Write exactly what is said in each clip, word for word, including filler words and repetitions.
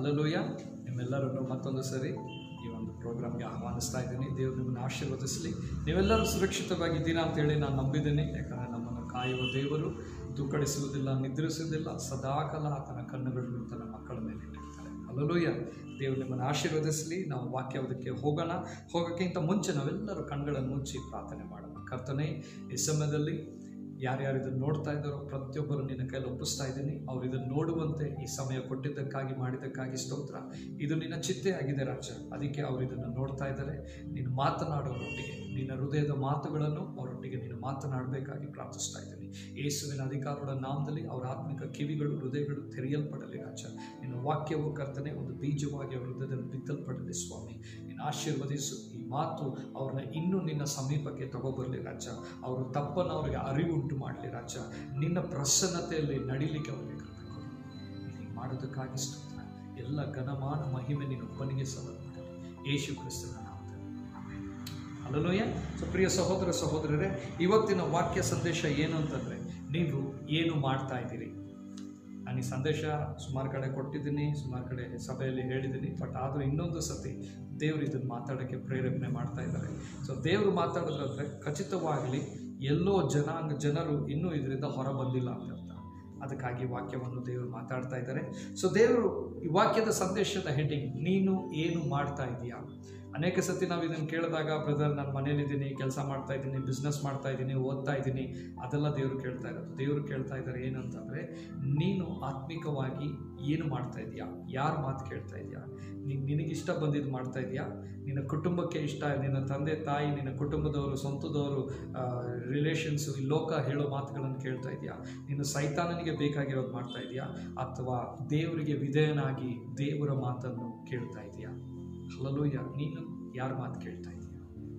Hallelujah. ನಿಮ್ಮೆಲ್ಲರನ್ನು ಮತ್ತೊಂದು ಸರಿ ಈ ಒಂದು ಪ್ರೋಗ್ರಾಮ್ಗೆ ಆಹ್ವಾನಿಸ್ತಾ ಇದ್ದೀನಿ. ದೇವರು ನಿಮ್ಮನ್ನು ಆಶೀರ್ವದಿಸಲಿ. ನೀವೆಲ್ಲರೂ ಸುರಕ್ಷಿತವಾಗಿದ್ದೀರಾ ಅಂತೇಳಿ ನಾನು ನಂಬಿದ್ದೀನಿ. ಯಾಕಂದರೆ ನಮ್ಮನ್ನು ಕಾಯುವ ದೇವರು ದುಃಖಡಿಸುವುದಿಲ್ಲ, ನಿದ್ರಿಸುವುದಿಲ್ಲ, ಸದಾಕಾಲ ಆತನ ಕಣ್ಣುಗಳನ್ನು ತನ್ನ ಮಕ್ಕಳ ಮೇಲೆ ಇಟ್ಟಿರ್ತಾರೆ. ಹಲ್ಲೆಲೂಯಾ. ದೇವರು ನಿಮ್ಮನ್ನು ಆಶೀರ್ವದಿಸಲಿ. ನಾವು ವಾಕ್ಯವದಕ್ಕೆ ಹೋಗೋಣ. ಹೋಗೋಕ್ಕಿಂತ ಮುಂಚೆ ನಾವೆಲ್ಲರೂ ಕಣ್ಗಳನ್ನು ಮುಚ್ಚಿ ಪ್ರಾರ್ಥನೆ ಮಾಡೋಣ. ಕರ್ತನೇ, ಈ ಸಮಯದಲ್ಲಿ ಯಾರ್ಯಾರು ಇದನ್ನು ನೋಡ್ತಾ ಇದ್ದಾರೋ ಪ್ರತಿಯೊಬ್ಬರು ನಿನ್ನ ಕೈಯಲ್ಲಿ ಒಪ್ಪಿಸ್ತಾ ಇದ್ದೀನಿ. ಅವ್ರು ಇದನ್ನು ನೋಡುವಂತೆ ಈ ಸಮಯ ಕೊಟ್ಟಿದ್ದಕ್ಕಾಗಿ, ಮಾಡಿದ್ದಕ್ಕಾಗಿ ಸ್ತೋತ್ರ. ಇದು ನಿನ್ನ ಚಿತ್ತೆ ಆಗಿದೆ ರಾಜ. ಅದಕ್ಕೆ ಅವರು ಇದನ್ನು ನೋಡ್ತಾ ಇದ್ದಾರೆ. ನೀನು ಮಾತನಾಡೋರೊಟ್ಟಿಗೆ, ನಿನ್ನ ಹೃದಯದ ಮಾತುಗಳನ್ನು ಅವರೊಟ್ಟಿಗೆ ನೀನು ಮಾತನಾಡಬೇಕಾಗಿ ಪ್ರಾರ್ಥಿಸ್ತಾ ಇದ್ದೀನಿ. ಯೇಸುವಿನ ಅಧಿಕಾರದ ನಾಮದಲ್ಲಿ ಅವರ ಆತ್ಮಿಕ ಕಿವಿಗಳು, ಹೃದಯಗಳು ತೆರೆಯಲ್ಪಡಲಿ ರಾಜ. ನಿನ್ನ ವಾಕ್ಯವು ಕರ್ತನೆ ಒಂದು ಬೀಜವಾಗಿ ಅವರ ಹೃದಯದಲ್ಲಿ ಬಿತ್ತಲ್ಪಡಲಿ ಸ್ವಾಮಿ. ನೀನು ಆಶೀರ್ವದಿಸು. ಈ ಮಾತು ಅವ್ರನ್ನ ಇನ್ನೂ ನಿನ್ನ ಸಮೀಪಕ್ಕೆ ತಗೋಬರಲಿ ರಾಜ. ಅವರು ತಪ್ಪನ್ನು ಅವರಿಗೆ ಅರಿವುಂಟು ಮಾಡಲಿ ರಾಜ. ನಿನ್ನ ಪ್ರಸನ್ನತೆಯಲ್ಲಿ ನಡಿಲಿಕ್ಕೆ ಅವರಿಗೆ ಕರ್ತಕೊಡು. ನೀನು ಮಾಡೋದಕ್ಕಾಗಿ ಸ್ತೋತ್ರ. ಎಲ್ಲ ಘನಮಾನ ಮಹಿಮೆ ನೀನು ಒಬ್ಬನಿಗೆ ಸವಾಲು ಮಾಡಲಿ. ಯೇಸು ಕ್ರಿಸ್ತನ ನಾಮದಲ್ಲಿ ಆಮೆನ್. ಹಲ್ಲೆಲೂಯಾ. ಸೊ ಪ್ರಿಯ ಸಹೋದರ ಸಹೋದರರೇ, ಇವತ್ತಿನ ವಾಕ್ಯ ಸಂದೇಶ ಏನು ಅಂತಂದರೆ, ನೀವು ಏನು ಮಾಡ್ತಾ ಇದ್ದೀರಿ. ನಾನು ಈ ಸಂದೇಶ ಸುಮಾರು ಕಡೆ ಕೊಟ್ಟಿದ್ದೀನಿ, ಸುಮಾರು ಕಡೆ ಸಭೆಯಲ್ಲಿ ಹೇಳಿದ್ದೀನಿ. ಬಟ್ ಆದರೂ ಇನ್ನೊಂದು ಸತಿ ದೇವರು ಇದನ್ನು ಮಾತಾಡೋಕ್ಕೆ ಪ್ರೇರೇಪಣೆ ಮಾಡ್ತಾ ಇದ್ದಾರೆ. ಸೊ ದೇವರು ಮಾತಾಡೋದ್ರಂದರೆ ಖಚಿತವಾಗಲಿ ಎಲ್ಲೋ ಜನಾಂಗ ಜನರು ಇನ್ನೂ ಇದರಿಂದ ಹೊರ ಬಂದಿಲ್ಲ ಅಂತ ಅರ್ಥ. ಅದಕ್ಕಾಗಿ ವಾಕ್ಯವನ್ನು ದೇವರು ಮಾತಾಡ್ತಾ ಇದ್ದಾರೆ. ಸೊ ದೇವರು ಈ ವಾಕ್ಯದ ಸಂದೇಶದ ಹೆಡ್ಡಿಂಗ್, ನೀನು ಏನು ಮಾಡ್ತಾ ಇದೀಯಾ. ಅನೇಕ ಸತಿ ನಾವು ಇದನ್ನು ಕೇಳಿದಾಗ, ಬ್ರದರ್ ನಾನು ಮನೇಲಿದ್ದೀನಿ, ಕೆಲಸ ಮಾಡ್ತಾ ಇದ್ದೀನಿ, ಬಿಸ್ನೆಸ್ ಮಾಡ್ತಾ ಇದ್ದೀನಿ, ಓದ್ತಾ ಇದ್ದೀನಿ, ಅದೆಲ್ಲ ದೇವರು ಕೇಳ್ತಾ ಇರೋದು. ದೇವರು ಕೇಳ್ತಾ ಇದ್ದಾರೆ ಏನಂತಂದರೆ, ನೀನು ಆತ್ಮಿಕವಾಗಿ ಏನು ಮಾಡ್ತಾ ಇದೆಯಾ, ಯಾರ ಮಾತು ಕೇಳ್ತಾ ಇದೆಯಾ, ನೀನು ನಿನಗಿಷ್ಟ ಬಂದಿದ್ದು ಮಾಡ್ತಾ ಇದೆಯಾ, ನಿನ್ನ ಕುಟುಂಬಕ್ಕೆ ಇಷ್ಟ, ನಿನ್ನ ತಂದೆ ತಾಯಿ, ನಿನ್ನ ಕುಟುಂಬದವರು, ಸ್ವಂತದವರು, ರಿಲೇಷನ್ಸು, ಈ ಲೋಕ ಹೇಳೋ ಮಾತುಗಳನ್ನು ಕೇಳ್ತಾ ಇದೆಯಾ, ನೀನು ಸೈತಾನನಿಗೆ ಬೇಕಾಗಿರೋದು ಮಾಡ್ತಾ ಇದೆಯಾ, ಅಥವಾ ದೇವರಿಗೆ ವಿಧೇಯನಾಗಿ ದೇವರ ಮಾತನ್ನು ಕೇಳ್ತಾ ಇದೆಯಾ. ಹಲ್ಲೆಲೂಯಾ. ನೀನು ಯಾರ ಮಾತು ಕೇಳ್ತಾ ಇದೀಯ?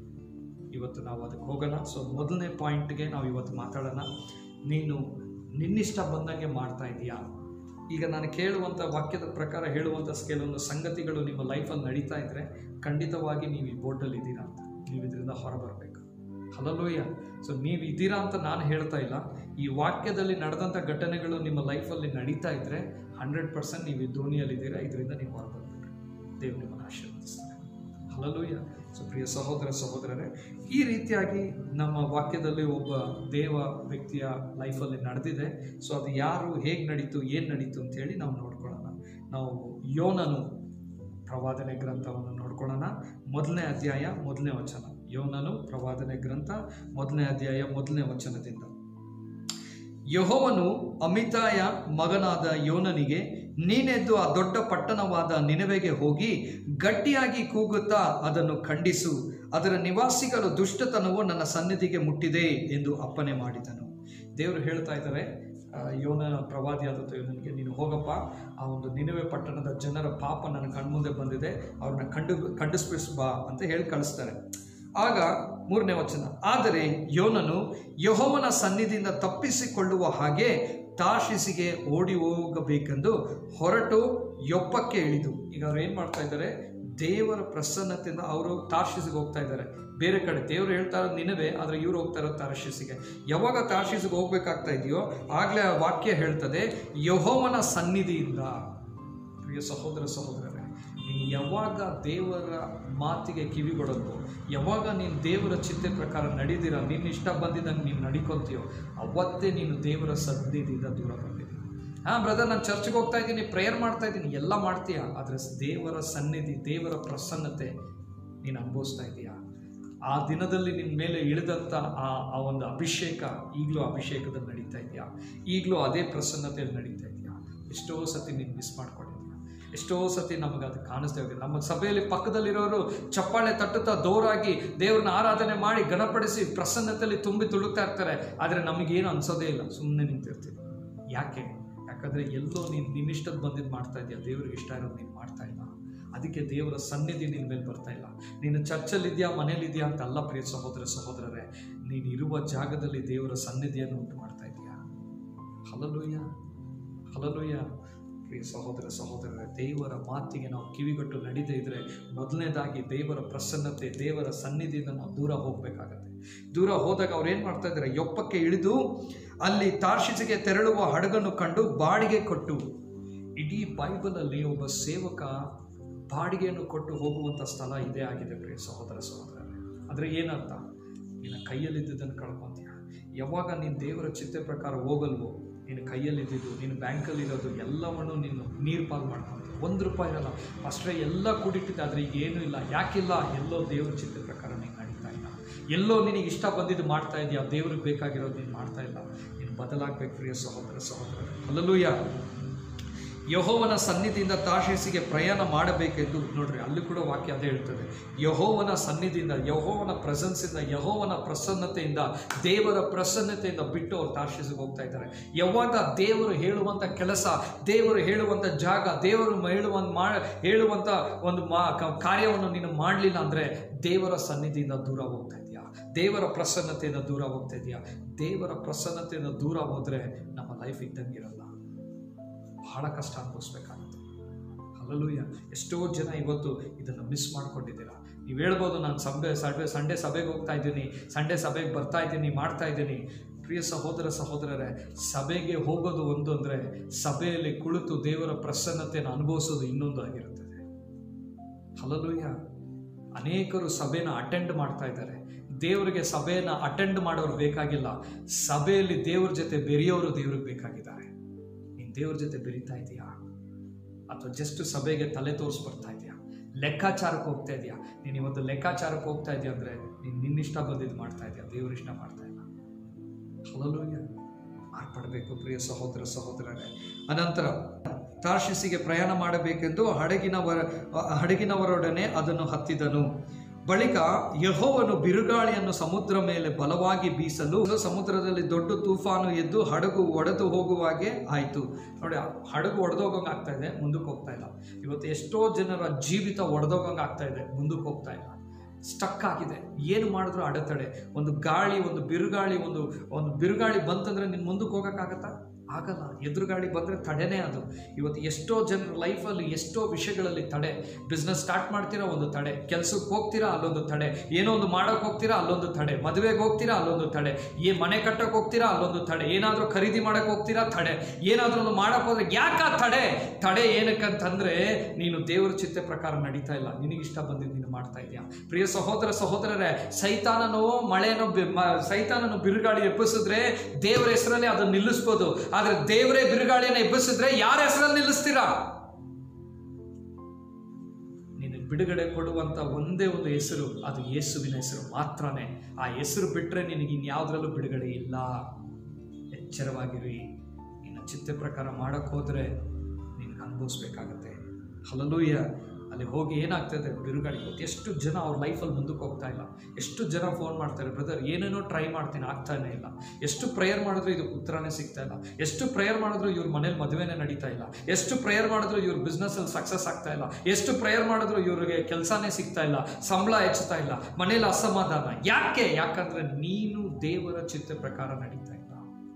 ಇವತ್ತು ನಾವು ಅದಕ್ಕೆ ಹೋಗೋಣ. ಸೊ ಮೊದಲನೇ ಪಾಯಿಂಟ್ಗೆ ನಾವು ಇವತ್ತು ಮಾತಾಡೋಣ. ನೀನು ನಿನ್ನಿಷ್ಟ ಬಂದಂಗೆ ಮಾಡ್ತಾ ಇದೀಯಾ. ಈಗ ನಾನು ಕೇಳುವಂಥ ವಾಕ್ಯದ ಪ್ರಕಾರ ಹೇಳುವಂಥ ಕೆಲವೊಂದು ಸಂಗತಿಗಳು ನಿಮ್ಮ ಲೈಫಲ್ಲಿ ನಡೀತಾ ಇದ್ದರೆ ಖಂಡಿತವಾಗಿ ನೀವು ಈ ಬೋರ್ಡಲ್ಲಿ ಇದ್ದೀರಾ ಅಂತ, ನೀವು ಇದರಿಂದ ಹೊರಬರಬೇಕು. ಹಲ್ಲೆಲೂಯಾ. ಸೊ ನೀವು ಇದ್ದೀರಾ ಅಂತ ನಾನು ಹೇಳ್ತಾ ಇಲ್ಲ. ಈ ವಾಕ್ಯದಲ್ಲಿ ನಡೆದಂಥ ಘಟನೆಗಳು ನಿಮ್ಮ ಲೈಫಲ್ಲಿ ನಡೀತಾ ಇದ್ದರೆ ಹಂಡ್ರೆಡ್ ಪರ್ಸೆಂಟ್ ನೀವು ಈ ದೋಣಿಯಲ್ಲಿದ್ದೀರಾ. ಇದರಿಂದ ನೀವು ಹೊರಬರ್ಬೇಕು. ದೇವರು ನಿಮ್ಮನ್ನು ಆಶೀರ್ವದಿಸ್ತಾರೆ. ಹಲ್ಲೆಲೂಯಾ. ಸೊ ಪ್ರಿಯ ಸಹೋದರ ಸಹೋದರರೇ, ಈ ರೀತಿಯಾಗಿ ನಮ್ಮ ವಾಕ್ಯದಲ್ಲಿ ಒಬ್ಬ ದೇವ ವ್ಯಕ್ತಿಯ ಲೈಫಲ್ಲಿ ನಡೆದಿದೆ. ಸೊ ಅದು ಯಾರು, ಹೇಗೆ ನಡೀತು, ಏನು ನಡೀತು ಅಂತೇಳಿ ನಾವು ನೋಡ್ಕೊಳ್ಳೋಣ. ನಾವು ಯೋನನು ಪ್ರವಾದನೆ ಗ್ರಂಥವನ್ನು ನೋಡ್ಕೊಳ್ಳೋಣ. ಮೊದಲನೇ ಅಧ್ಯಾಯ ಮೊದಲನೇ ವಚನ. ಯೋನನು ಪ್ರವಾದನೆ ಗ್ರಂಥ ಮೊದಲನೇ ಅಧ್ಯಾಯ ಮೊದಲನೇ ವಚನದಿಂದ. ಯೆಹೋವನು ಅಮಿತಾಯ ಮಗನಾದ ಯೋನನಿಗೆ, ನೀನೆದ್ದು ಆ ದೊಡ್ಡ ಪಟ್ಟಣವಾದ ನಿನೆವೆಗೆ ಹೋಗಿ ಗಟ್ಟಿಯಾಗಿ ಕೂಗುತ್ತಾ ಅದನ್ನು ಖಂಡಿಸು. ಅದರ ನಿವಾಸಿಗಳ ದುಷ್ಟತನವು ನನ್ನ ಸನ್ನಿಧಿಗೆ ಮುಟ್ಟಿದೆ ಎಂದು ಅಪ್ಪಣೆ ಮಾಡಿದನು. ದೇವರು ಹೇಳ್ತಾ ಇದ್ದಾರೆ, ಯೋನ ಪ್ರವಾದಿಯಾದ ಯೋನನಿಗೆ, ನೀನು ಹೋಗಪ್ಪ, ಆ ಒಂದು ನಿನೆವೆ ಪಟ್ಟಣದ ಜನರ ಪಾಪ ನನ್ನ ಕಣ್ಮುಂದೆ ಬಂದಿದೆ, ಅವ್ರನ್ನ ಕಂಡು ಖಂಡಿಸ್ಬಿಸ್ಬಾ ಅಂತ ಹೇಳಿ ಕಳಿಸ್ತಾರೆ. ಆಗ ಮೂರನೇ ವಚನ, ಆದರೆ ಯೋನನು ಯೆಹೋವನ ಸನ್ನಿಧಿಯಿಂದ ತಪ್ಪಿಸಿಕೊಳ್ಳುವ ಹಾಗೆ ತಾರ್ಷೀಸಿಗೆ ಓಡಿ ಹೋಗಬೇಕೆಂದು ಹೊರಟು ಯೊಪ್ಪಕ್ಕೆ ಇಳಿದು. ಈಗ ಅವ್ರು ಏನು ಮಾಡ್ತಾ ಇದ್ದಾರೆ, ದೇವರ ಪ್ರಸನ್ನತೆಯಿಂದ ಅವರು ತಾರ್ಷೀಸಿಗೆ ಹೋಗ್ತಾ ಇದ್ದಾರೆ. ಬೇರೆ ಕಡೆ ದೇವರು ಹೇಳ್ತಾ ಇರೋದು ನಿನವೆ, ಆದರೆ ಇವ್ರು ಹೋಗ್ತಾ ಇರೋದು ತಾರ್ಷೀಸಿಗೆ. ಯಾವಾಗ ತಾರ್ಷೀಸಿಗೆ ಹೋಗ್ಬೇಕಾಗ್ತಾ ಇದೆಯೋ ಆಗಲೇ ಆ ವಾಕ್ಯ ಹೇಳ್ತದೆ, ಯೆಹೋವನ ಸನ್ನಿಧಿಯಿಂದ. ಪ್ರಿಯ ಸಹೋದರ ಸಹೋದರರೇ, ನೀನು ಯಾವಾಗ ದೇವರ ಮಾತಿಗೆ ಕಿವಿಗೊಡೋದು, ಯಾವಾಗ ನೀನು ದೇವರ ಚಿಂತೆ ಪ್ರಕಾರ ನಡೀದಿರ, ನಿನ್ನ ಇಷ್ಟ ಬಂದಿದ್ದಂಗೆ ನೀನು ನಡಿಕೊತೀಯೋ, ಅವತ್ತೇ ನೀನು ದೇವರ ಸನ್ನಿಧಿಯಿಂದ ದೂರ ಬಂದಿದ್ದೀಯ. ಹಾಂ ಬ್ರದರ್, ನಾನು ಚರ್ಚ್ಗೆ ಹೋಗ್ತಾ ಇದ್ದೀನಿ, ಪ್ರೇಯರ್ ಮಾಡ್ತಾ ಇದ್ದೀನಿ, ಎಲ್ಲ ಮಾಡ್ತೀಯ, ಆದರೆ ದೇವರ ಸನ್ನಿಧಿ, ದೇವರ ಪ್ರಸನ್ನತೆ ನೀನು ಅನುಭವಿಸ್ತಾ ಇದೆಯಾ? ಆ ದಿನದಲ್ಲಿ ನಿನ್ನ ಮೇಲೆ ಇಳಿದಂಥ ಆ ಆ ಒಂದು ಅಭಿಷೇಕ ಈಗಲೂ ಅಭಿಷೇಕದಲ್ಲಿ ನಡೀತಾ ಇದೆಯಾ? ಈಗಲೂ ಅದೇ ಪ್ರಸನ್ನತೆಯಲ್ಲಿ ನಡೀತಾ ಇದೆಯಾ? ಎಷ್ಟೋ ಸತಿ ನೀನು ಮಿಸ್ ಮಾಡ್ಕೊಂಡಿದ್ದೀಯ. ಎಷ್ಟೋ ಸತಿ ನಮಗೆ ಅದು ಕಾಣಿಸ್ತಾ ಇದೆ. ನಮ್ಮ ಸಭೆಯಲ್ಲಿ ಪಕ್ಕದಲ್ಲಿರೋರು ಚಪ್ಪಾಳೆ ತಟ್ಟುತ್ತಾ ದೋರಾಗಿ ದೇವ್ರನ್ನ ಆರಾಧನೆ ಮಾಡಿ ಗಣಪಡಿಸಿ ಪ್ರಸನ್ನತೆಯಲ್ಲಿ ತುಂಬಿ ತುಳುಕ್ತಾ ಇರ್ತಾರೆ, ಆದರೆ ನಮಗೇನು ಅನ್ಸೋದೇ ಇಲ್ಲ, ಸುಮ್ಮನೆ ನಿಂತಿರ್ತೀವಿ. ಯಾಕೆ? ಯಾಕಂದರೆ ಎಲ್ಲೋ ನೀನು ನಿನ್ನಿಷ್ಟದ ಬಂದಿದ್ದು ಮಾಡ್ತಾ ಇದೆಯಾ, ದೇವ್ರಿಗೆ ಇಷ್ಟ ಇರೋದು ನೀನು ಮಾಡ್ತಾ ಇಲ್ಲ. ಅದಕ್ಕೆ ದೇವರ ಸನ್ನಿಧಿ ನಿನ್ನ ಮೇಲೆ ಬರ್ತಾ ಇಲ್ಲ. ನೀನು ಚರ್ಚಲ್ಲಿದೆಯಾ, ಮನೇಲಿದೆಯಾ ಅಂತ ಅಲ್ಲ ಪ್ರಿಯ ಸಹೋದರ ಸಹೋದರರೇ, ನೀನು ಇರುವ ಜಾಗದಲ್ಲಿ ದೇವರ ಸನ್ನಿಧಿಯನ್ನು ಉಂಟು ಮಾಡ್ತಾ ಇದೆಯಾ. Hallelujah, hallelujah. ಪ್ರಿಯ ಸಹೋದರ ಸಹೋದರರೇ, ದೇವರ ಮಾತಿಗೆ ನಾವು ಕಿವಿಗೊಟ್ಟು ನಡೀದೇ ಇದ್ದರೆ ಮೊದಲನೇದಾಗಿ ದೇವರ ಪ್ರಸನ್ನತೆ, ದೇವರ ಸನ್ನಿಧಿಯಿಂದ ನಾವು ದೂರ ಹೋಗಬೇಕಾಗತ್ತೆ. ದೂರ ಹೋದಾಗ ಅವ್ರು ಏನು ಮಾಡ್ತಾ ಇದ್ದಾರೆ, ಯೊಪ್ಪಕ್ಕೆ ಇಳಿದು ಅಲ್ಲಿ ತಾರ್ಷೀಸಿಗೆ ತೆರಳುವ ಹಡಗನ್ನು ಕಂಡು ಬಾಡಿಗೆ ಕೊಟ್ಟು ಇಡೀ ಬೈಬಲಲ್ಲಿ ಒಬ್ಬ ಸೇವಕ ಬಾಡಿಗೆಯನ್ನು ಕೊಟ್ಟು ಹೋಗುವಂಥ ಸ್ಥಳ ಇದೇ ಆಗಿದೆ ಪ್ರಿಯ ಸಹೋದರ ಸಹೋದರರೇ. ಆದರೆ ಏನರ್ಥ? ನಿನ್ನ ಕೈಯಲ್ಲಿದ್ದದನ್ನು ಕಳ್ಕೊತೀಯ. ಯಾವಾಗ ನೀನು ದೇವರ ಚಿತ್ತ ಪ್ರಕಾರ ಹೋಗಲ್ವೋ, ನಿನ್ನ ಕೈಯಲ್ಲಿದ್ದು ನಿನ್ನ ಬ್ಯಾಂಕಲ್ಲಿರೋದು ಎಲ್ಲವನ್ನು ನೀನು ನೀರು ಪಾಲು ಮಾಡ್ಕೊತೀಯ. ಒಂದು ರೂಪಾಯಿ ಇರಲ್ಲ ಅಷ್ಟೇ, ಎಲ್ಲ ಕೂಡಿಟ್ಟಿದ್ದೆ. ಆದರೆ ಈಗ ಏನೂ ಇಲ್ಲ. ಯಾಕಿಲ್ಲ? ಎಲ್ಲೋ ದೇವ್ರ ಚಿತ್ತ ಪ್ರಕಾರ ನೀನು ನಡೀತಾ ಇಲ್ಲ. ಎಲ್ಲೋ ನಿನಗೆ ಇಷ್ಟ ಬಂದಿದ್ದು ಮಾಡ್ತಾ ಇದೆಯಾ, ದೇವ್ರಿಗೆ ಬೇಕಾಗಿರೋದು ನೀನು ಮಾಡ್ತಾ ಇಲ್ಲ. ನೀನು ಬದಲಾಗಬೇಕು ಪ್ರಿಯ ಸಹೋದರ ಸಹೋದರರೇ. ಹಲ್ಲೆಲೂಯಾ. ಯೆಹೋವನ ಸನ್ನಿಧಿಯಿಂದ ತಾರ್ಷೀಷಿಗೆ ಪ್ರಯಾಣ ಮಾಡಬೇಕೆಂದು, ನೋಡ್ರಿ ಅಲ್ಲಿ ಕೂಡ ವಾಕ್ಯ ಅದೇ ಹೇಳ್ತದೆ. ಯೆಹೋವನ ಸನ್ನಿಧಿಯಿಂದ, ಯೆಹೋವನ ಪ್ರೆಸೆನ್ಸಿಂದ, ಯೆಹೋವನ ಪ್ರಸನ್ನತೆಯಿಂದ, ದೇವರ ಪ್ರಸನ್ನತೆಯಿಂದ ಬಿಟ್ಟು ಅವ್ರು ತಾರ್ಷೀಷಿಗೆ ಹೋಗ್ತಾ ಇದ್ದಾರೆ. ಯಾವಾಗ ದೇವರು ಹೇಳುವಂಥ ಕೆಲಸ, ದೇವರು ಹೇಳುವಂಥ ಜಾಗ, ದೇವರು ಹೇಳುವಂಥ ಮಾ ಹೇಳುವಂಥ ಒಂದು ಮಾ ಕಾರ್ಯವನ್ನು ನೀನು ಮಾಡಲಿಲ್ಲ ಅಂದರೆ ದೇವರ ಸನ್ನಿಧಿಯಿಂದ ದೂರ ಹೋಗ್ತಾ ಇದೆಯಾ, ದೇವರ ಪ್ರಸನ್ನತೆಯಿಂದ ದೂರ ಹೋಗ್ತಾ ಇದೆಯಾ. ದೇವರ ಪ್ರಸನ್ನತೆಯಿಂದ ದೂರ ಹೋದರೆ ನಮ್ಮ ಲೈಫ್ ಇದ್ದಂಗಿರಲ್ಲ, ಬಹಳ ಕಷ್ಟ ಅನುಭವಿಸ್ಬೇಕಾಗುತ್ತೆ. ಹಲ್ಲೆಲೂಯಾ. ಎಷ್ಟೋ ಜನ ಇವತ್ತು ಇದನ್ನು ಮಿಸ್ ಮಾಡ್ಕೊಂಡಿದ್ದೀರಾ. ನೀವು ಹೇಳ್ಬೋದು, ನಾನು ಸಂಡೆ ಸಂಡೆ ಸಂಡೇ ಸಭೆಗೆ ಹೋಗ್ತಾ ಇದ್ದೀನಿ, ಸಂಡೇ ಸಭೆಗೆ ಬರ್ತಾ ಇದ್ದೀನಿ, ಮಾಡ್ತಾ ಇದ್ದೀನಿ. ಪ್ರಿಯ ಸಹೋದರ ಸಹೋದರರೇ, ಸಭೆಗೆ ಹೋಗೋದು ಒಂದು ಅಂದರೆ, ಸಭೆಯಲ್ಲಿ ಕುಳಿತು ದೇವರ ಪ್ರಸನ್ನತೆಯನ್ನು ಅನುಭವಿಸೋದು ಇನ್ನೊಂದು ಆಗಿರುತ್ತದೆ. ಹಲ್ಲೆಲೂಯಾ. ಅನೇಕರು ಸಭೆನ ಅಟೆಂಡ್ ಮಾಡ್ತಾ ಇದ್ದಾರೆ. ದೇವರಿಗೆ ಸಭೆಯನ್ನು ಅಟೆಂಡ್ ಮಾಡೋರು ಬೇಕಾಗಿಲ್ಲ, ಸಭೆಯಲ್ಲಿ ದೇವ್ರ ಜೊತೆ ಬೆರೆಯೋರು ದೇವ್ರಿಗೆ ಬೇಕಾಗಿದ್ದಾರೆ. ದೇವ್ರ ಜೊತೆ ಬೆರೀತಾ ಇದೆಯಾ, ಅಥವಾ ಜಸ್ಟ್ ಸಭೆಗೆ ತಲೆ ತೋರಿಸಿ ಬರ್ತಾ ಇದೆಯಾ, ಲೆಕ್ಕಾಚಾರಕ್ಕೆ ಹೋಗ್ತಾ ಇದೆಯಾ? ನೀನು ಇವತ್ತು ಲೆಕ್ಕಾಚಾರಕ್ಕೆ ಹೋಗ್ತಾ ಇದೆಯಾ ಅಂದರೆ ನೀನು ನಿನ್ನಿಷ್ಟ ಬಂದಿದ್ದು ಮಾಡ್ತಾ ಇದೆಯಾ, ದೇವ್ರ ಇಷ್ಟ ಮಾಡ್ತಾ ಇಲ್ಲ. ಹಲ್ಲೆಲೂಯಾ. ಮಾರ್ಪಡಬೇಕು ಪ್ರಿಯ ಸಹೋದರ ಸಹೋದರರೇ. ಅನಂತರ ತಾರ್ಷೀಷಿಗೆ ಪ್ರಯಾಣ ಮಾಡಬೇಕೆಂದು ಹಡಗಿನವರ ಹಡಗಿನವರೊಡನೆ ಅದನ್ನು ಹತ್ತಿದನು. ಬಳಿಕ ಯೆಹೋವನು ಬಿರುಗಾಳಿಯನ್ನು ಸಮುದ್ರ ಮೇಲೆ ಬಲವಾಗಿ ಬೀಸಲು ಸಮುದ್ರದಲ್ಲಿ ದೊಡ್ಡ ತೂಫಾನು ಎದ್ದು ಹಡಗು ಒಡೆದು ಹೋಗುವಾಗೆ ಆಯಿತು. ನೋಡಿ, ಹಡಗು ಒಡೆದೋಗಂಗೆ ಆಗ್ತಾ ಇದೆ, ಮುಂದಕ್ಕೆ ಹೋಗ್ತಾ ಇಲ್ಲ. ಇವತ್ತು ಎಷ್ಟೋ ಜನರ ಜೀವಿತ ಒಡೆದೋಗಂಗೆ ಆಗ್ತಾ ಇದೆ, ಮುಂದಕ್ಕೆ ಹೋಗ್ತಾ ಇಲ್ಲ, ಸ್ಟಕ್ ಆಗಿದೆ. ಏನು ಮಾಡಿದ್ರು ಅಡೆತಡೆ. ಒಂದು ಗಾಳಿ, ಒಂದು ಬಿರುಗಾಳಿ, ಒಂದು ಒಂದು ಬಿರುಗಾಳಿ ಬಂತಂದ್ರೆ ನೀನು ಮುಂದಕ್ಕೆ ಹೋಗೋಕ್ಕಾಗತ್ತಾ? ಆಗಲ್ಲ. ಎದುರುಗಾಳಿ ಬಂದರೆ ತಡೆನೇ ಅದು. ಇವತ್ತು ಎಷ್ಟೋ ಜನರ ಲೈಫಲ್ಲಿ ಎಷ್ಟೋ ವಿಷಯಗಳಲ್ಲಿ ತಡೆ. ಬಿಸ್ನೆಸ್ ಸ್ಟಾರ್ಟ್ ಮಾಡ್ತೀರಾ, ಒಂದು ತಡೆ. ಕೆಲಸಕ್ಕೆ ಹೋಗ್ತೀರಾ, ಅಲ್ಲೊಂದು ತಡೆ. ಏನೋ ಒಂದು ಮಾಡೋಕ್ಕೆ ಹೋಗ್ತೀರಾ, ಅಲ್ಲೊಂದು ತಡೆ. ಮದುವೆಗೆ ಹೋಗ್ತೀರಾ, ಅಲ್ಲೊಂದು ತಡೆ. ಏ ಮನೆ ಕಟ್ಟಕ್ಕೆ ಹೋಗ್ತೀರಾ, ಅಲ್ಲೊಂದು ತಡೆ. ಏನಾದರೂ ಖರೀದಿ ಮಾಡೋಕ್ಕೆ ಹೋಗ್ತೀರಾ, ತಡೆ. ಏನಾದರೂ ಒಂದು ಮಾಡೋಕ್ಕೆ ಹೋದ್ರೆ ಯಾಕ ತಡೆ? ತಡೆ ಏನಕ್ಕಂತಂದರೆ ನೀನು ದೇವರ ಚಿತ್ತ ಪ್ರಕಾರ ನಡೀತಾ ಇಲ್ಲ, ನಿನಗಿಷ್ಟ ಬಂದಿದ್ದು ನೀನು ಮಾಡ್ತಾ ಇದೆಯಾ. ಪ್ರಿಯ ಸಹೋದರ ಸಹೋದರರೇ, ಸೈತಾನನು ಮಳೆಯನ್ನು ಸೈತಾನನು ಬಿರುಗಾಳಿ ಎಬ್ಬಿಸಿದ್ರೆ ದೇವರ ಹೆಸರಲ್ಲಿ ಅದನ್ನು ನಿಲ್ಲಿಸ್ಬೋದು. ಆದರೆ ದೇವರೇ ಬಿರುಗಾಳಿಯನ್ನು ಎಬ್ಬಿಸಿದ್ರೆ ಯಾರ ಹೆಸರಲ್ಲಿ ನಿಲ್ಲಿಸ್ತೀರಾ? ನೀನು ಬಿಡುಗಡೆ ಕೊಡುವಂತ ಒಂದೇ ಒಂದು ಹೆಸರು, ಅದು ಯೇಸುವಿನ ಹೆಸರು ಮಾತ್ರನೇ. ಆ ಹೆಸರು ಬಿಟ್ಟರೆ ನಿನಗೆ ಇನ್ಯಾವುದ್ರಲ್ಲೂ ಬಿಡುಗಡೆ ಇಲ್ಲ. ಎಚ್ಚರವಾಗಿರಿ. ನಿನ್ನ ಚಿತ್ತ ಪ್ರಕಾರ ಮಾಡಕ್ಕೆ ಹೋದ್ರೆ ನಿನಗೆ ಅನುಭವಿಸ್ಬೇಕಾಗತ್ತೆ. ಹಲ್ಲೆಲೂಯಾ. ಅಲ್ಲಿ ಹೋಗಿ ಏನಾಗ್ತದೆ, ಬಿರುಗಾಳಿ. ಇವತ್ತು ಎಷ್ಟು ಜನ ಅವ್ರ ಲೈಫಲ್ಲಿ ಮುಂದಕ್ಕೆ ಹೋಗ್ತಾ ಇಲ್ಲ. ಎಷ್ಟು ಜನ ಫೋನ್ ಮಾಡ್ತಾರೆ, ಬ್ರದರ್ ಏನೇನೋ ಟ್ರೈ ಮಾಡ್ತೀನಿ, ಆಗ್ತಾನೆ ಇಲ್ಲ. ಎಷ್ಟು ಪ್ರೇಯರ್ ಮಾಡಿದ್ರು ಇದು ಉತ್ತರನೇ ಸಿಗ್ತಾ ಇಲ್ಲ. ಎಷ್ಟು ಪ್ರೇಯರ್ ಮಾಡಿದ್ರು ಇವ್ರ ಮನೇಲಿ ಮದುವೆನೇ ನಡೀತಾ ಇಲ್ಲ. ಎಷ್ಟು ಪ್ರೇಯರ್ ಮಾಡಿದ್ರು ಇವ್ರ ಬಿಸ್ನೆಸ್ಸಲ್ಲಿ ಸಕ್ಸಸ್ ಆಗ್ತಾ ಇಲ್ಲ. ಎಷ್ಟು ಪ್ರೇಯರ್ ಮಾಡಿದ್ರು ಇವ್ರಿಗೆ ಕೆಲಸನೇ ಸಿಗ್ತಾ ಇಲ್ಲ, ಸಂಬಳ ಹೆಚ್ಚುತ್ತಾ ಇಲ್ಲ, ಮನೇಲಿ ಅಸಮಾಧಾನ. ಯಾಕೆ? ಯಾಕಂದ್ರೆ ನೀನು ದೇವರ ಚಿತ್ತ ಪ್ರಕಾರ ನಡೀತಾ ಇಲ್ಲ.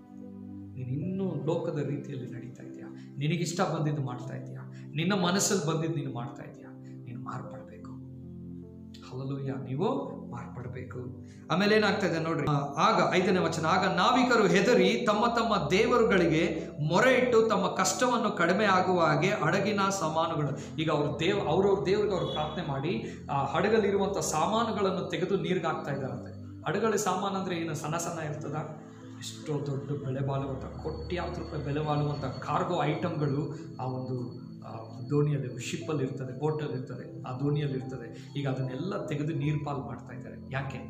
ನೀನು ಇನ್ನೂ ಲೋಕದ ರೀತಿಯಲ್ಲಿ ನಡೀತಾ ಇದೆಯಾ, ನಿನಗಿಷ್ಟ ಬಂದಿದ್ದು ಮಾಡ್ತಾ ಇದೆಯಾ, ನಿನ್ನ ಮನಸ್ಸಲ್ಲಿ ಬಂದಿದ್ದು ನೀನು ಮಾಡ್ತಾ ಇದೆಯಾ. ನೀನು ಮಾರ್ಪಡಬೇಕು. ಹಲ್ಲೆಲೂಯಾ. ನೀವು ಮಾರ್ಪಡಬೇಕು. ಆಮೇಲೆ ಏನಾಗ್ತದೆ ನೋಡ್ರಿ, ಆಗ ಐದನೇ ವಚನ, ಆಗ ನಾವಿಕರು ಹೆದರಿ ತಮ್ಮ ತಮ್ಮ ದೇವರುಗಳಿಗೆ ಮೊರೆ ಇಟ್ಟು ತಮ್ಮ ಕಷ್ಟವನ್ನು ಕಡಿಮೆ ಆಗುವ ಹಾಗೆ ಹಡಗಿನ ಸಾಮಾನುಗಳು, ಈಗ ಅವ್ರ ದೇವ್ ಅವ್ರವ್ರ ದೇವ್ರಿಗೆ ಅವರು ಪ್ರಾರ್ಥನೆ ಮಾಡಿ ಆ ಹಡಗಲ್ಲಿರುವಂಥ ಸಾಮಾನುಗಳನ್ನು ತೆಗೆದು ನೀರಿಗೆ ಹಾಕ್ತಾ ಇದ್ದಾರಂತೆ. ಹಡಗಲಿ ಸಾಮಾನು ಅಂದರೆ ಏನು, ಸಣ್ಣ ಸಣ್ಣ ಇರ್ತದ? ಎಷ್ಟೋ ದೊಡ್ಡ ಬೆಲೆ ಬಾಳುವಂಥ, ಕೋಟ್ಯಾಂತರ ರೂಪಾಯಿ ಬೆಲೆ ಬಾಳುವಂಥ ಕಾರ್ಗೋ ಐಟಮ್ಗಳು ಆ ಒಂದು ದೋಣಿಯಲ್ಲಿ, ಶಿಪ್ಪಲ್ಲಿ ಇರ್ತದೆ, ಬೋಟಲ್ಲಿ ಇರ್ತದೆ, ಆ ದೋಣಿಯಲ್ಲಿ ಇರ್ತದೆ. ಈಗ ಅದನ್ನೆಲ್ಲ ತೆಗೆದು ನೀರು ಪಾಲು ಮಾಡ್ತಾ ಇದ್ದಾರೆ. ಯಾಕೆ?